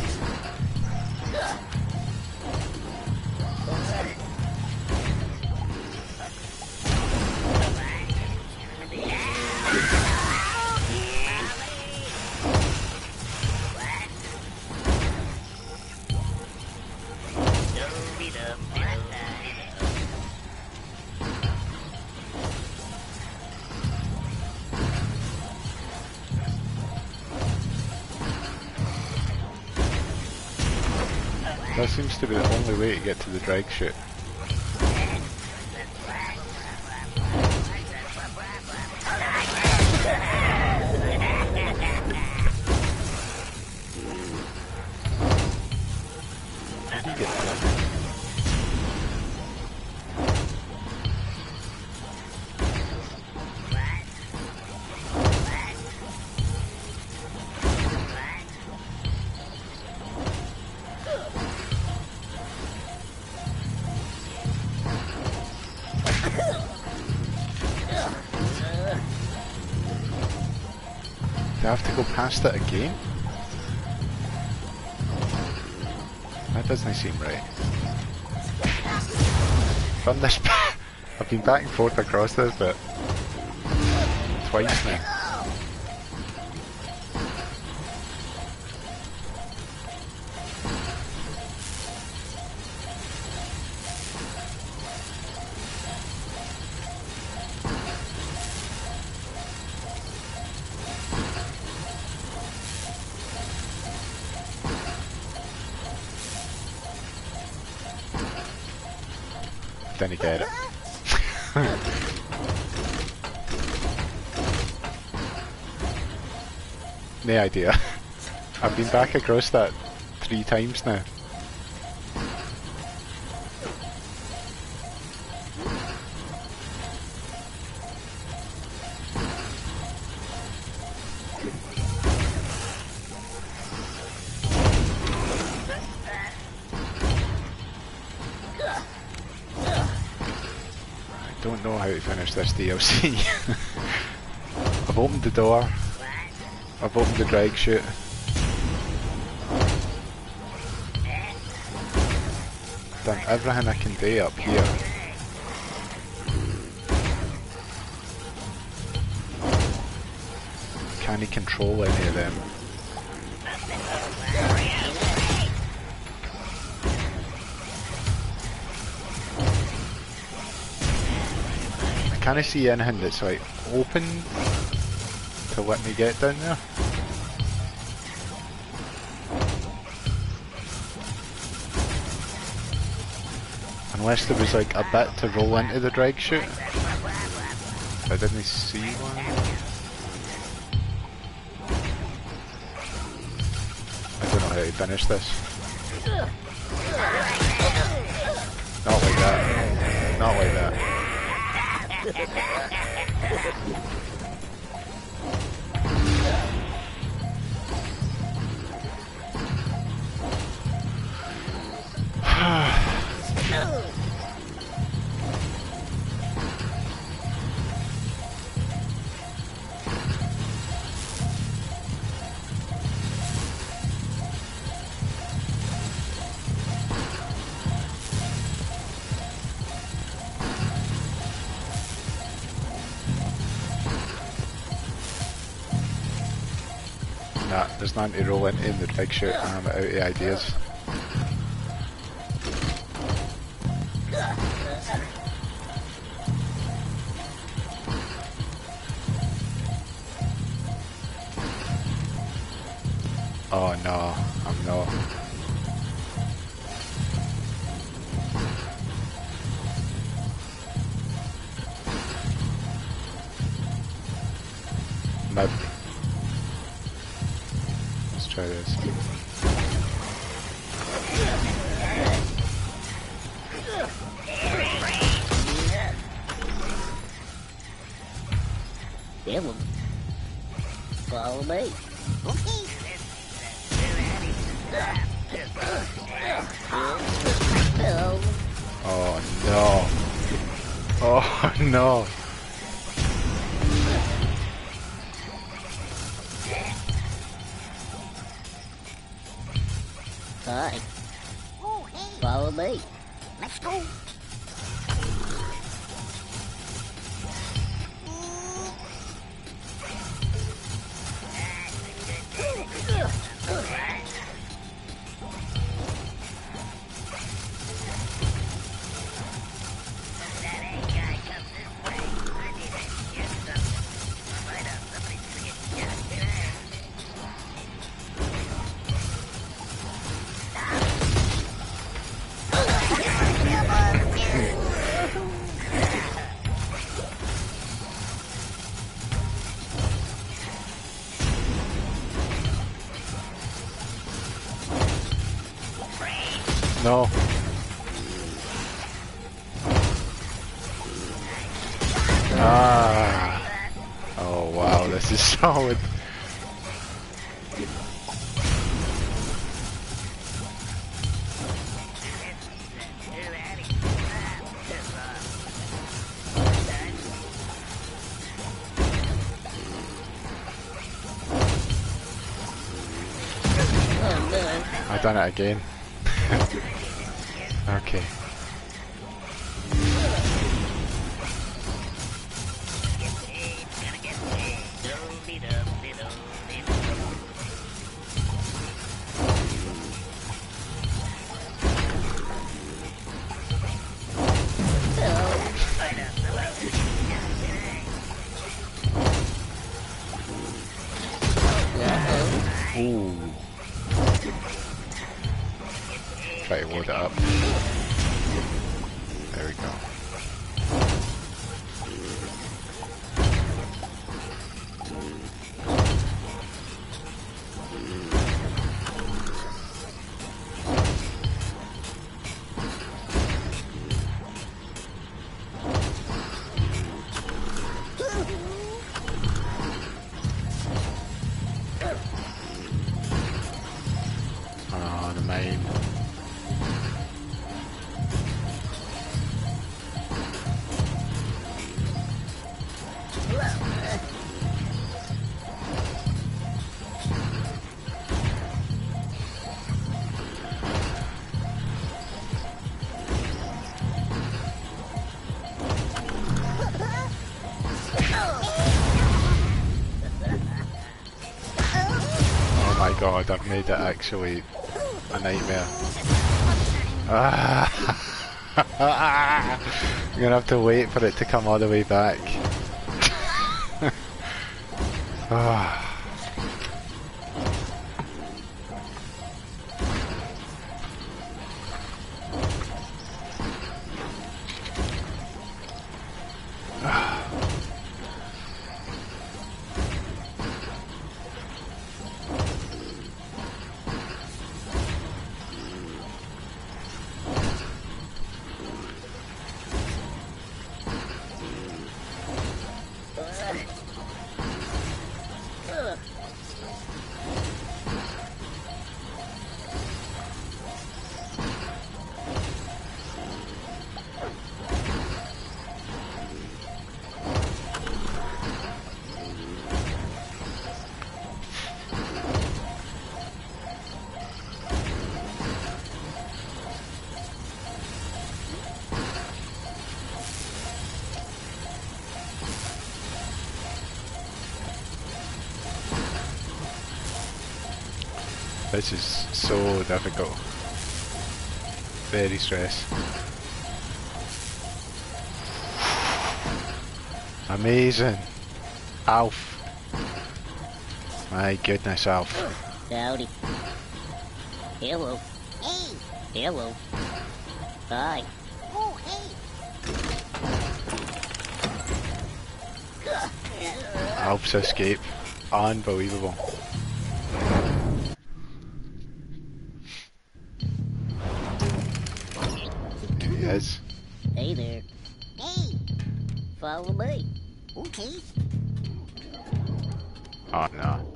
That seems to be the only way to get to the drag chute. How do you get to that? Do I have to go past it again? That doesn't seem right. Done this bit. I've been back and forth across this bit twice now. Didn't get it. No idea. I've been back across that 3 times now. I don't know how to finish this DLC. I've opened the door. I've opened the drag chute. Done everything I can do up here. Can he control any of them? I can't see anything that's like open to let me get down there. Unless there was like a bit to roll into the drag chute. I didn't see one. I don't know how to finish this. Not like that. Not like that. Nah, there's nothing to roll into in the drag chute and I'm out of ideas. Oh no, I'm not. Maybe. Let's try this. Dylan. Follow me. Oh no. Oh no. Hi. Oh, hey, Follow me. let's go. No. Ah. Oh wow, this is solid. Oh no. I done it again. Okay. Ooh. Try to load it up. There we go. Oh, the main. Oh my god, I've made it actually a nightmare. Ah. I'm gonna have to wait for it to come all the way back. Ah. This is so difficult. Very stressed. Amazing. Alf. My goodness, Alf. Howdy. Hello. Hey. Hello. Hi. Oh, hey. Alf's escape. Unbelievable. Here he is. Hey there. Hey. Follow me. Okay. Oh no.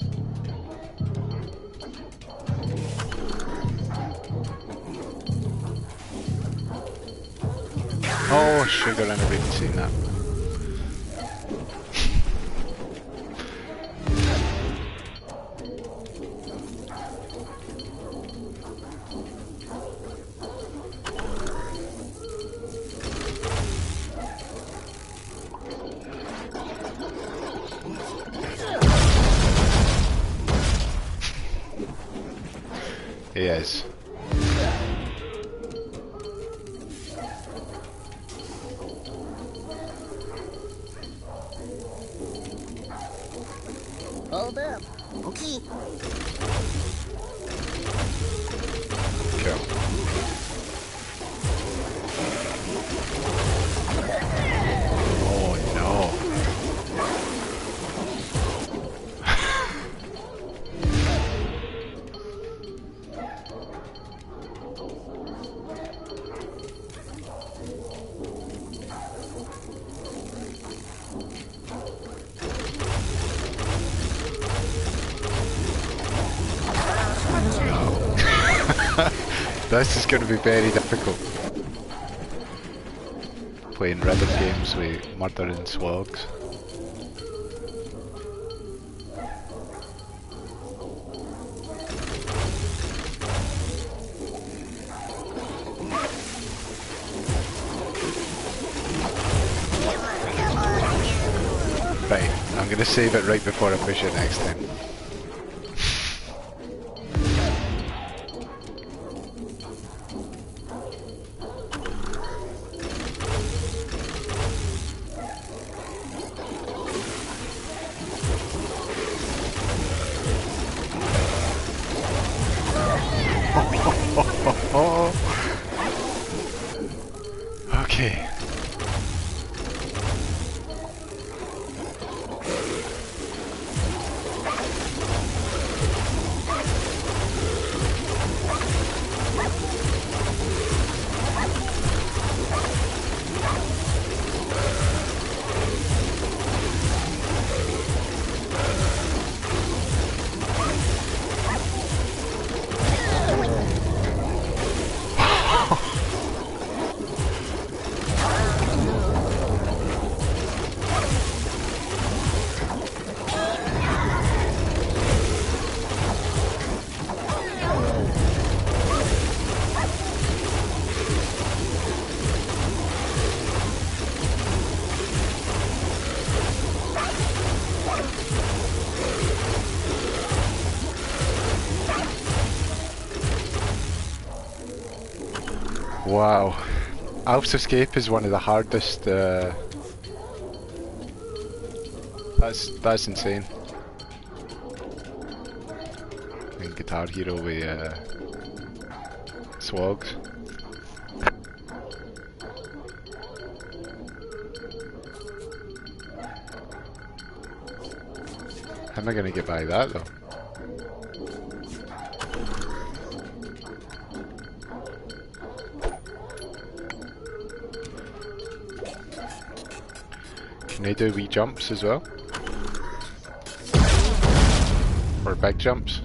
Oh, sugar, I never even seen that. He is. Hold up. Okay. Cool. Oh no. This is going to be very difficult. Playing rhythm games with murdering slogs. Right, I'm going to save it right before I push it next time. Okay. Wow. Alp's Escape is one of the hardest. That's insane. And Guitar Hero with Swogs. How am I gonna get by that though? Can they do wee jumps as well? Or big jumps?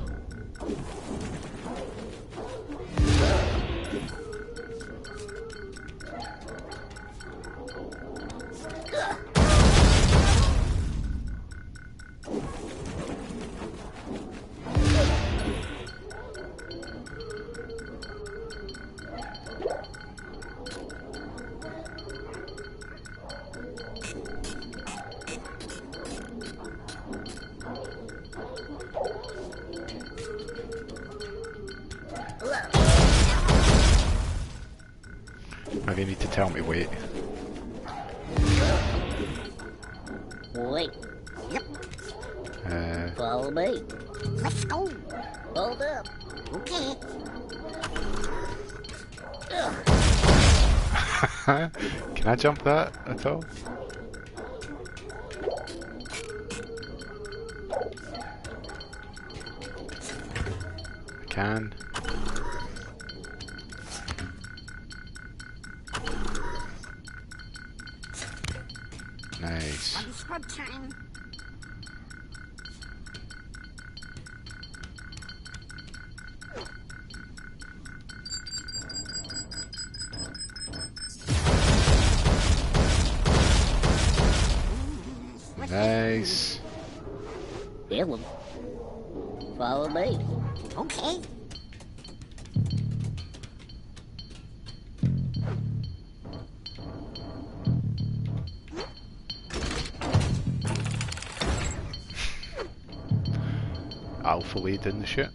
Maybe you need to tell me wait. Wait. Yep. Follow me. Let's go. Hold up. Okay. Can I jump that at all? I can. Nice. One scrub time. Nice. Dylan. Follow me. Okay. Alpha lead in the shit.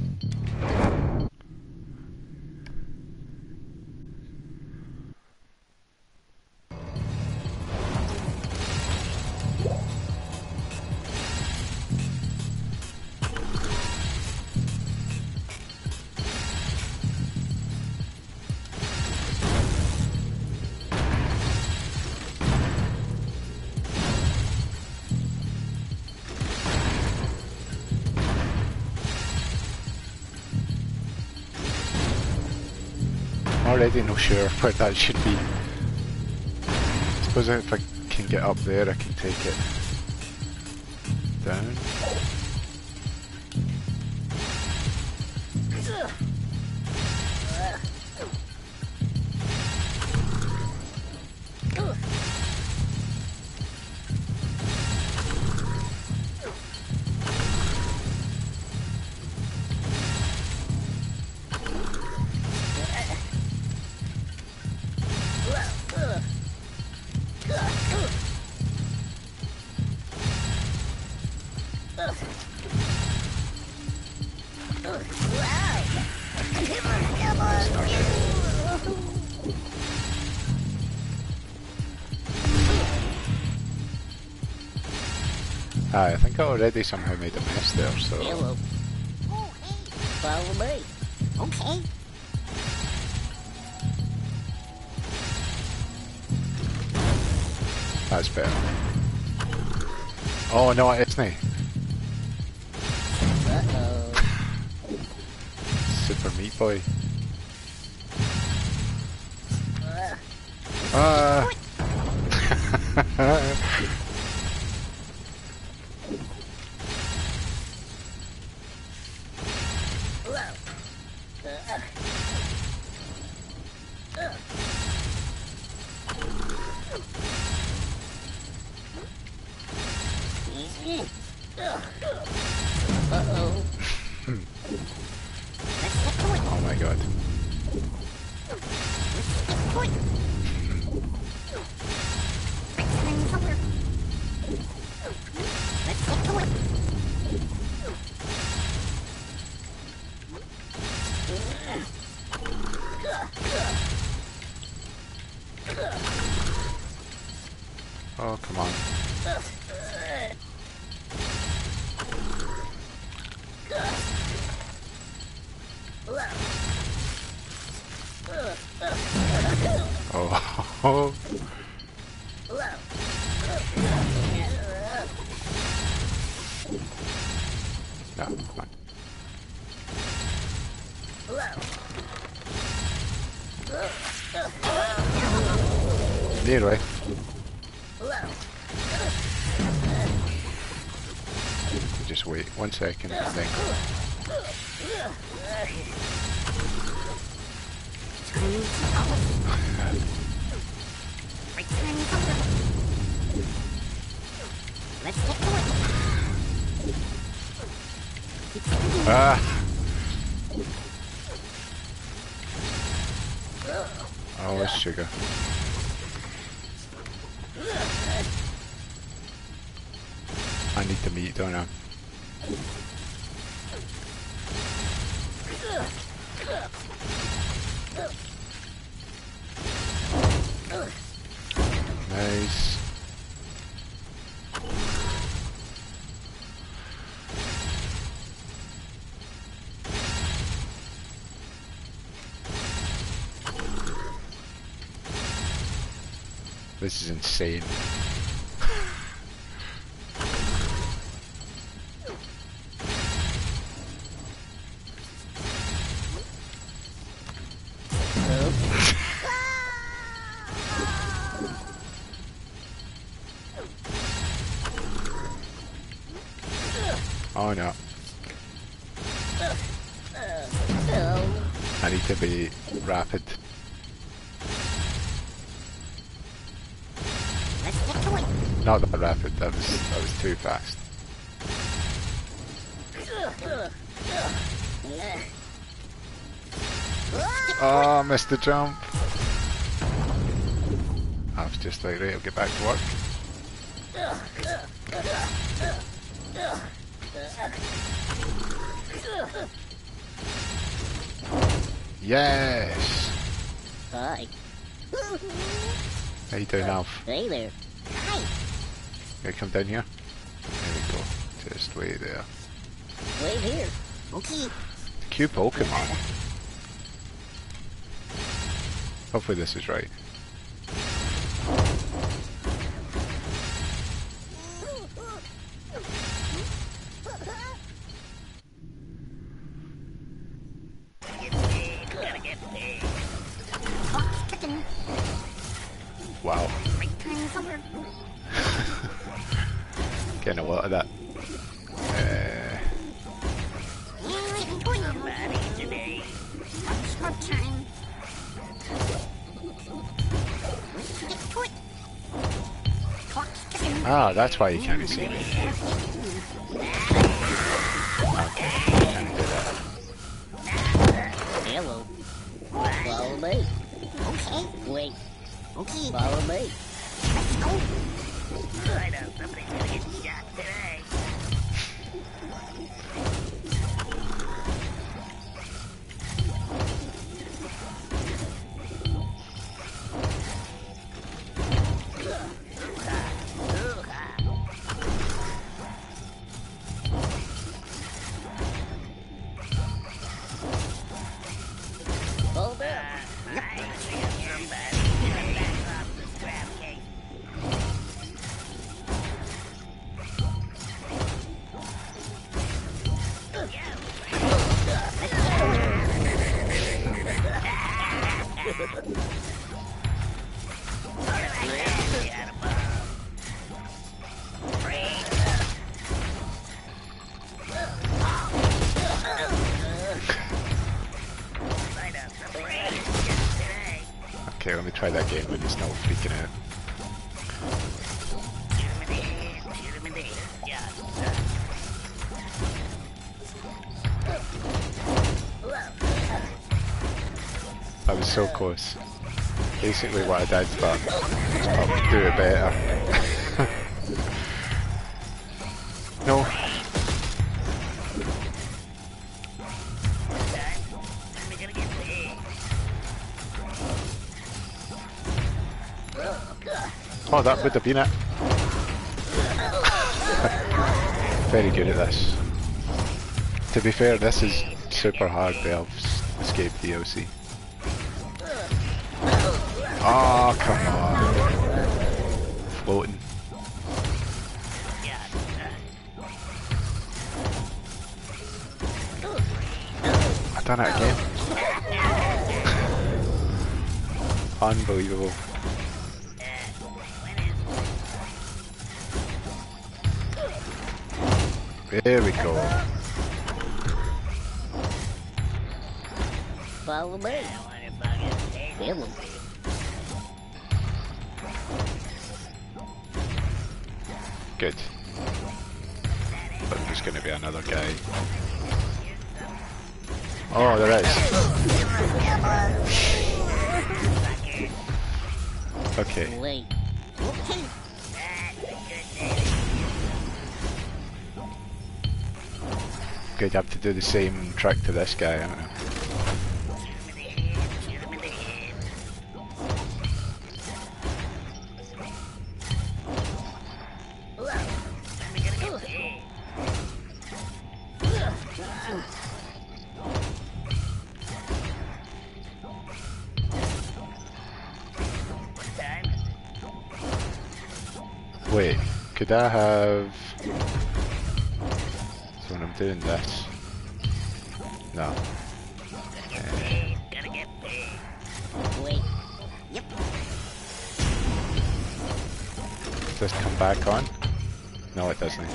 Already not sure where that should be. I suppose if I can get up there I can take it down. I think I already somehow made a mess there, so... Hello. Oh, hey. Follow me. Okay. That's better. Oh no, it isn't. Uh-oh. Super Meat Boy. Ah. Uh-oh. Let's get to it. Oh my god. Let's get to it. X-Men somewhere. Let's get to it. Oh, come on. Oh. No, come on. Nearly. Just wait 1 second and then go. Return to work. Let's get to work. Ah! Oh, it's sugar. I need the meat, don't I? Nice. This is insane. Oh no. I need to be rapid. Let's get to work. Not that rapid, that was too fast. Oh, I missed the jump. I was just like, right, I'll get back to work. Yes! Hi. How you doing, Alf? Hey there. Hi. Gonna come down here? There we go. Just wait there. Wait here. Okay. Cute Pokemon. Hopefully this is right. Clock's ticking. Wow. Return to work. Getting a lot of that. Waiting for you. What's your time? Let's get to it. Clock's ticking. Ah, that's why you can't see me. Okay, can't do that. Hello. Follow me. Okay. Wait. Okay. Follow me. Let's go. I know somebody's gonna get shot today. Hold up. I see somebody get back off the scrap case. Okay, let me try that game when he's not freaking out. That was so close. Basically what I did, but I'll do it better. No. Oh, that would have been it. very good at this. To be fair, this is super hard, the Elves Escape DLC. Oh, come on. Floating. I've done it again. Unbelievable. There we go. Follow me. Kill him. Good. But there's going to be another guy. Oh, there is. Okay. Wait. Okay. Good, you have to do the same trick to this guy, I don't know. Wait, could I have... So when I'm doing this... No. Wait. Yep. Does this come back on? No, it doesn't.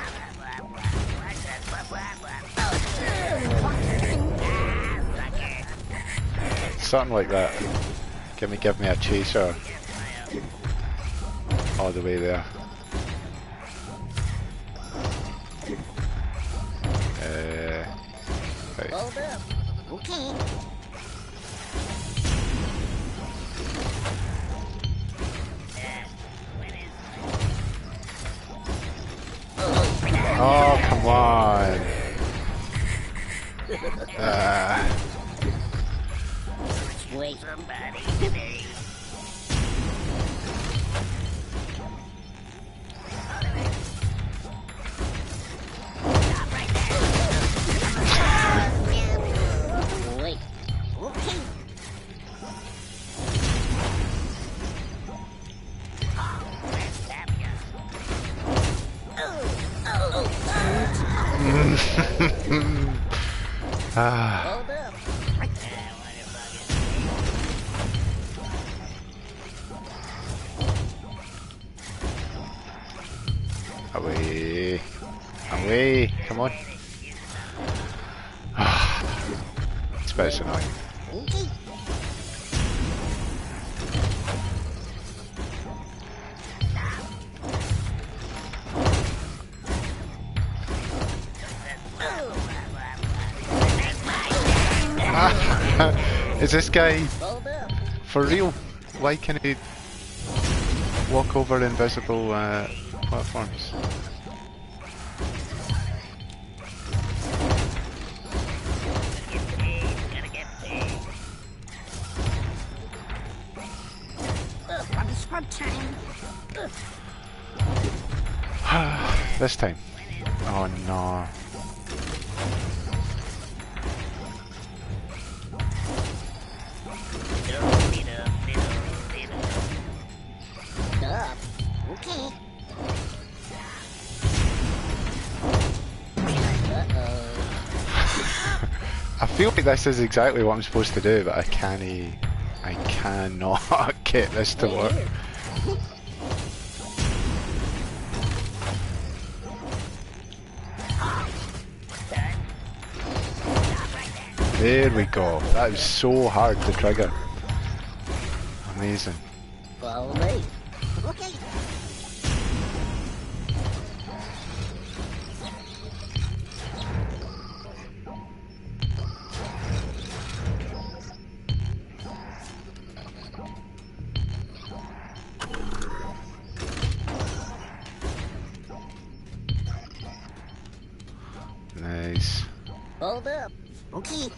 Something like that. Give me a chaser. All the way there. Right. Hold up. Okay. Oh, come on. Wait. Somebody today. Wait. Okay. Ah, Hold up. away. Away. Come on. It's very annoying. Okay. Is this guy Hold up. for real? Why can he walk over invisible platforms? Scrub scrub time. This time. Oh no. Stop. Okay. Uh-oh. I feel like this is exactly what I'm supposed to do, but I cannot get this to work. There we go. That is so hard to trigger. Amazing. Follow me. Okay. Nice. Hold up. Okay.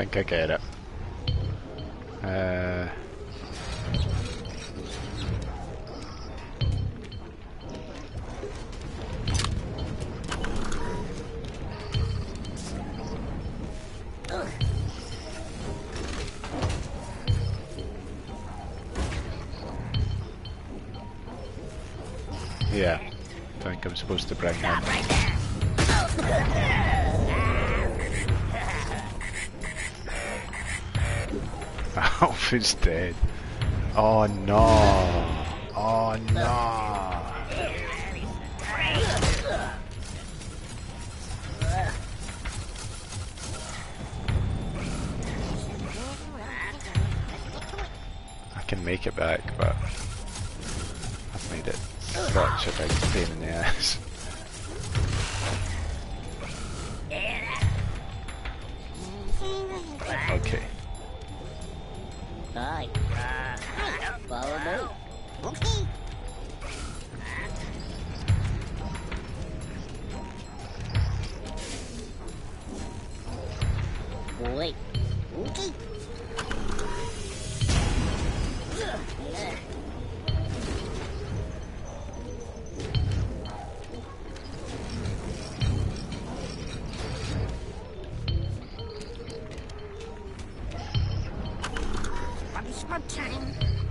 think I get it. Yeah, I think I'm supposed to bring him. Right there. Alpha's dead. Oh no! Oh no! I can make it back, but I've made it such a big pain in the ass. Okay. Hi. Follow me. Okay. Wait. Okay. Body scrub time.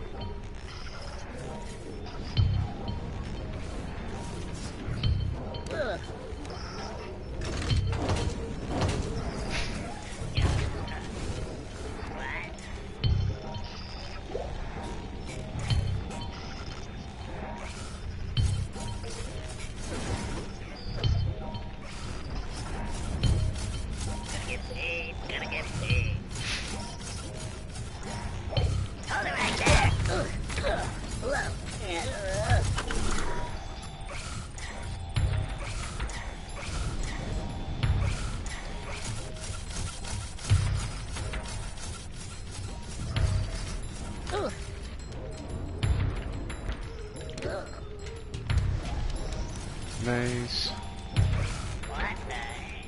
Gonna get paid. Hold it right there. Nice. What the?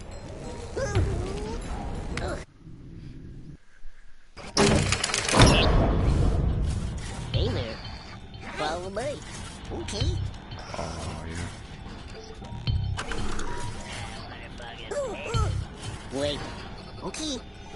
Hey there. Follow me. Okay. Oh yeah. Wait. Okay.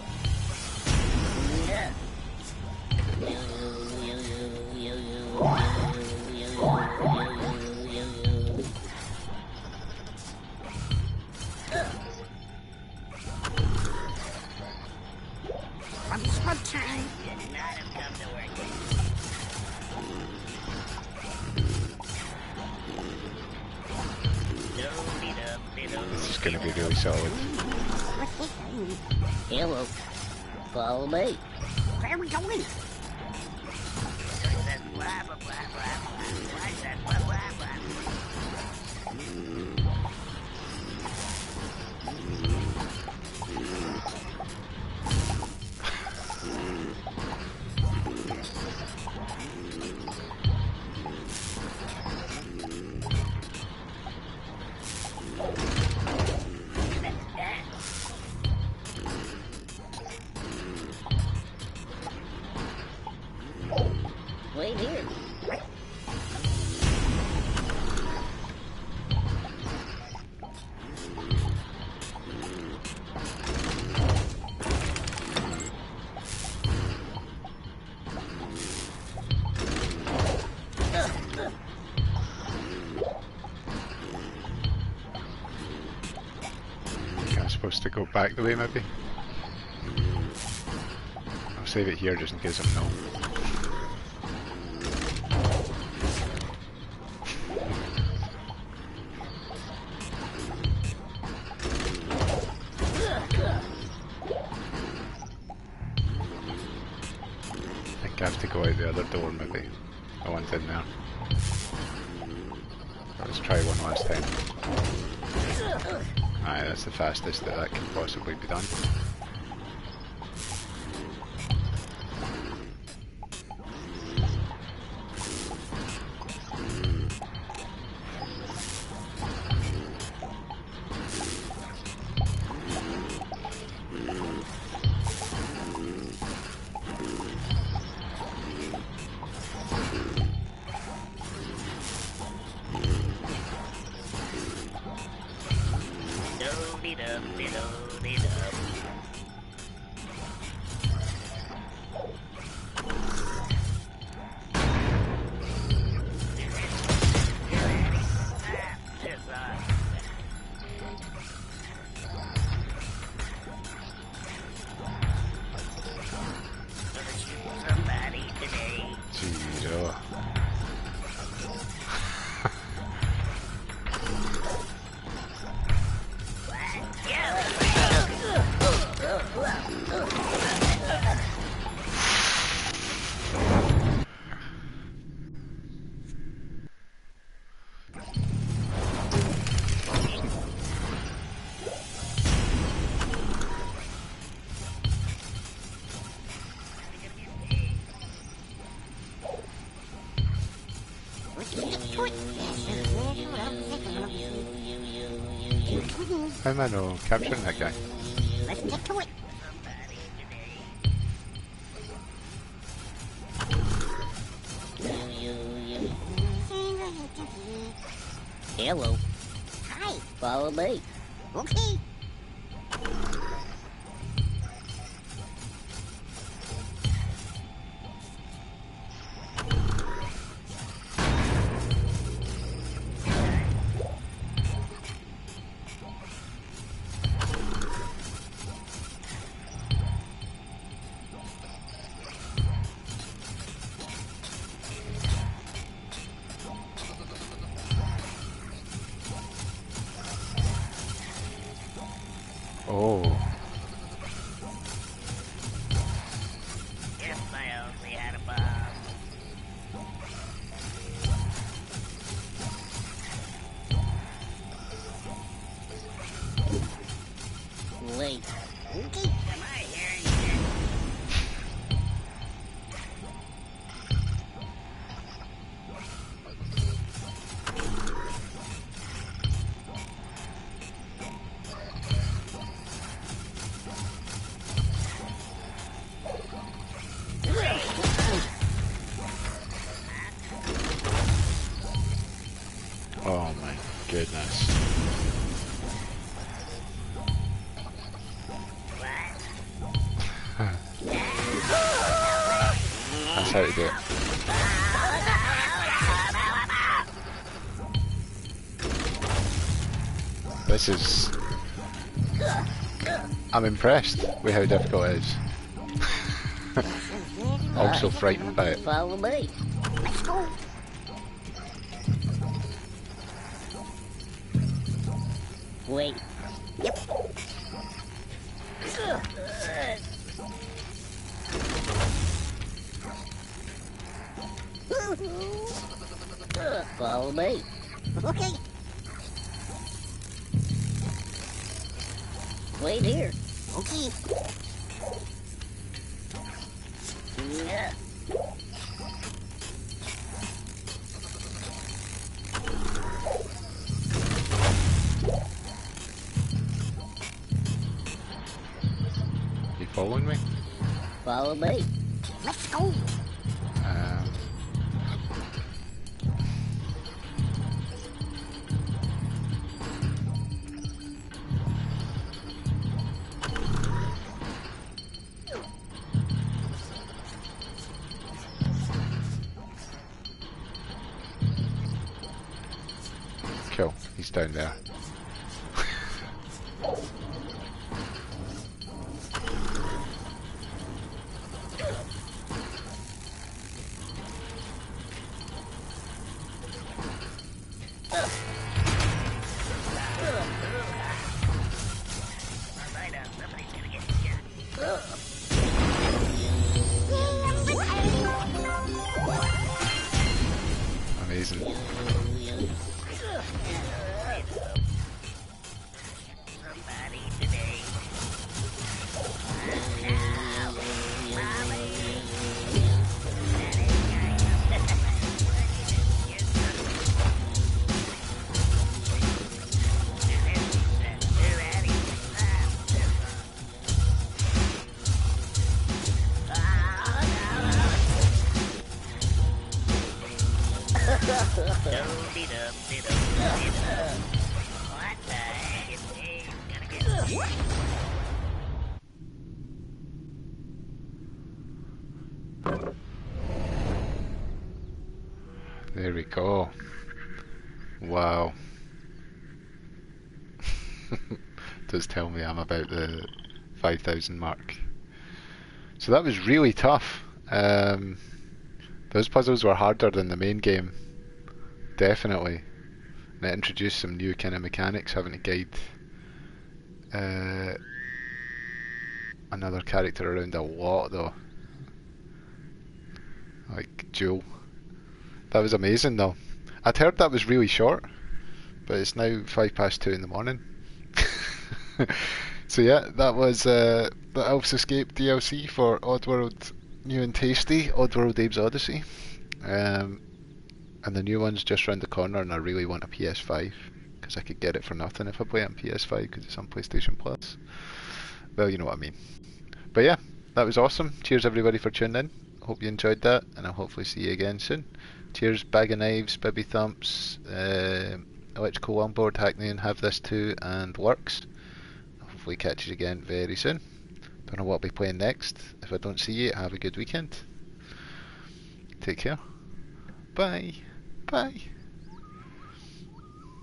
Body scrub time. Did not have come to work. This is gonna be really solid. What's this thing? Hello. Follow me. Where are we going? It says blah, blah, blah, blah, blah. Why is that blah, blah, blah? Wait here. Okay, I'm supposed to go back the way maybe. I'll save it here just in case I'm no. I think I have to go out the other door maybe. I went in there. Let's try one last time. Aye, that's the fastest that can possibly be done. How am I not capturing that guy? Let's get to it. Hello. Hi. Follow me. Okay. Oh, If I only had a bomb. Wait. Okay. Am I hearing shit? oh my goodness. That's how to do it. This is... I'm impressed with how difficult it is. Also frightened by it. Follow me. Let's go. Wait. Yep. Follow me. Okay. Wait here. Okay. Yeah. You following me? Follow me. Let's go. Um, cool. He's down there. Right up, somebody's gonna get shot. Amazing. Somebody today. What the heck is he gonna get? There we go. Wow. Does tell me I'm about the 5,000 mark. So that was really tough. Those puzzles were harder than the main game, definitely. And it introduced some new kind of mechanics, having to guide another character around a lot though. Like Jewel. That was amazing though. I'd heard that was really short, but it's now 2:05 in the morning. So yeah, that was the Elf's Escape DLC for Oddworld New and Tasty, Oddworld Abe's Odyssey. And the new one's just round the corner, and I really want a PS5 because I could get it for nothing if I play it on PS5 because it's on PlayStation Plus. Well, you know what I mean. But yeah, that was awesome. Cheers everybody for tuning in. Hope you enjoyed that, and I'll hopefully see you again soon. Cheers, Bag of Knives, Bibby Thumps, Electrical Longboard, Hackney, and Have This Too, and Works. I'll hopefully catch you again very soon. Don't know what I'll be playing next. If I don't see you, have a good weekend. Take care. Bye. Bye.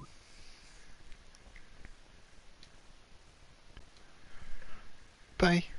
Bye.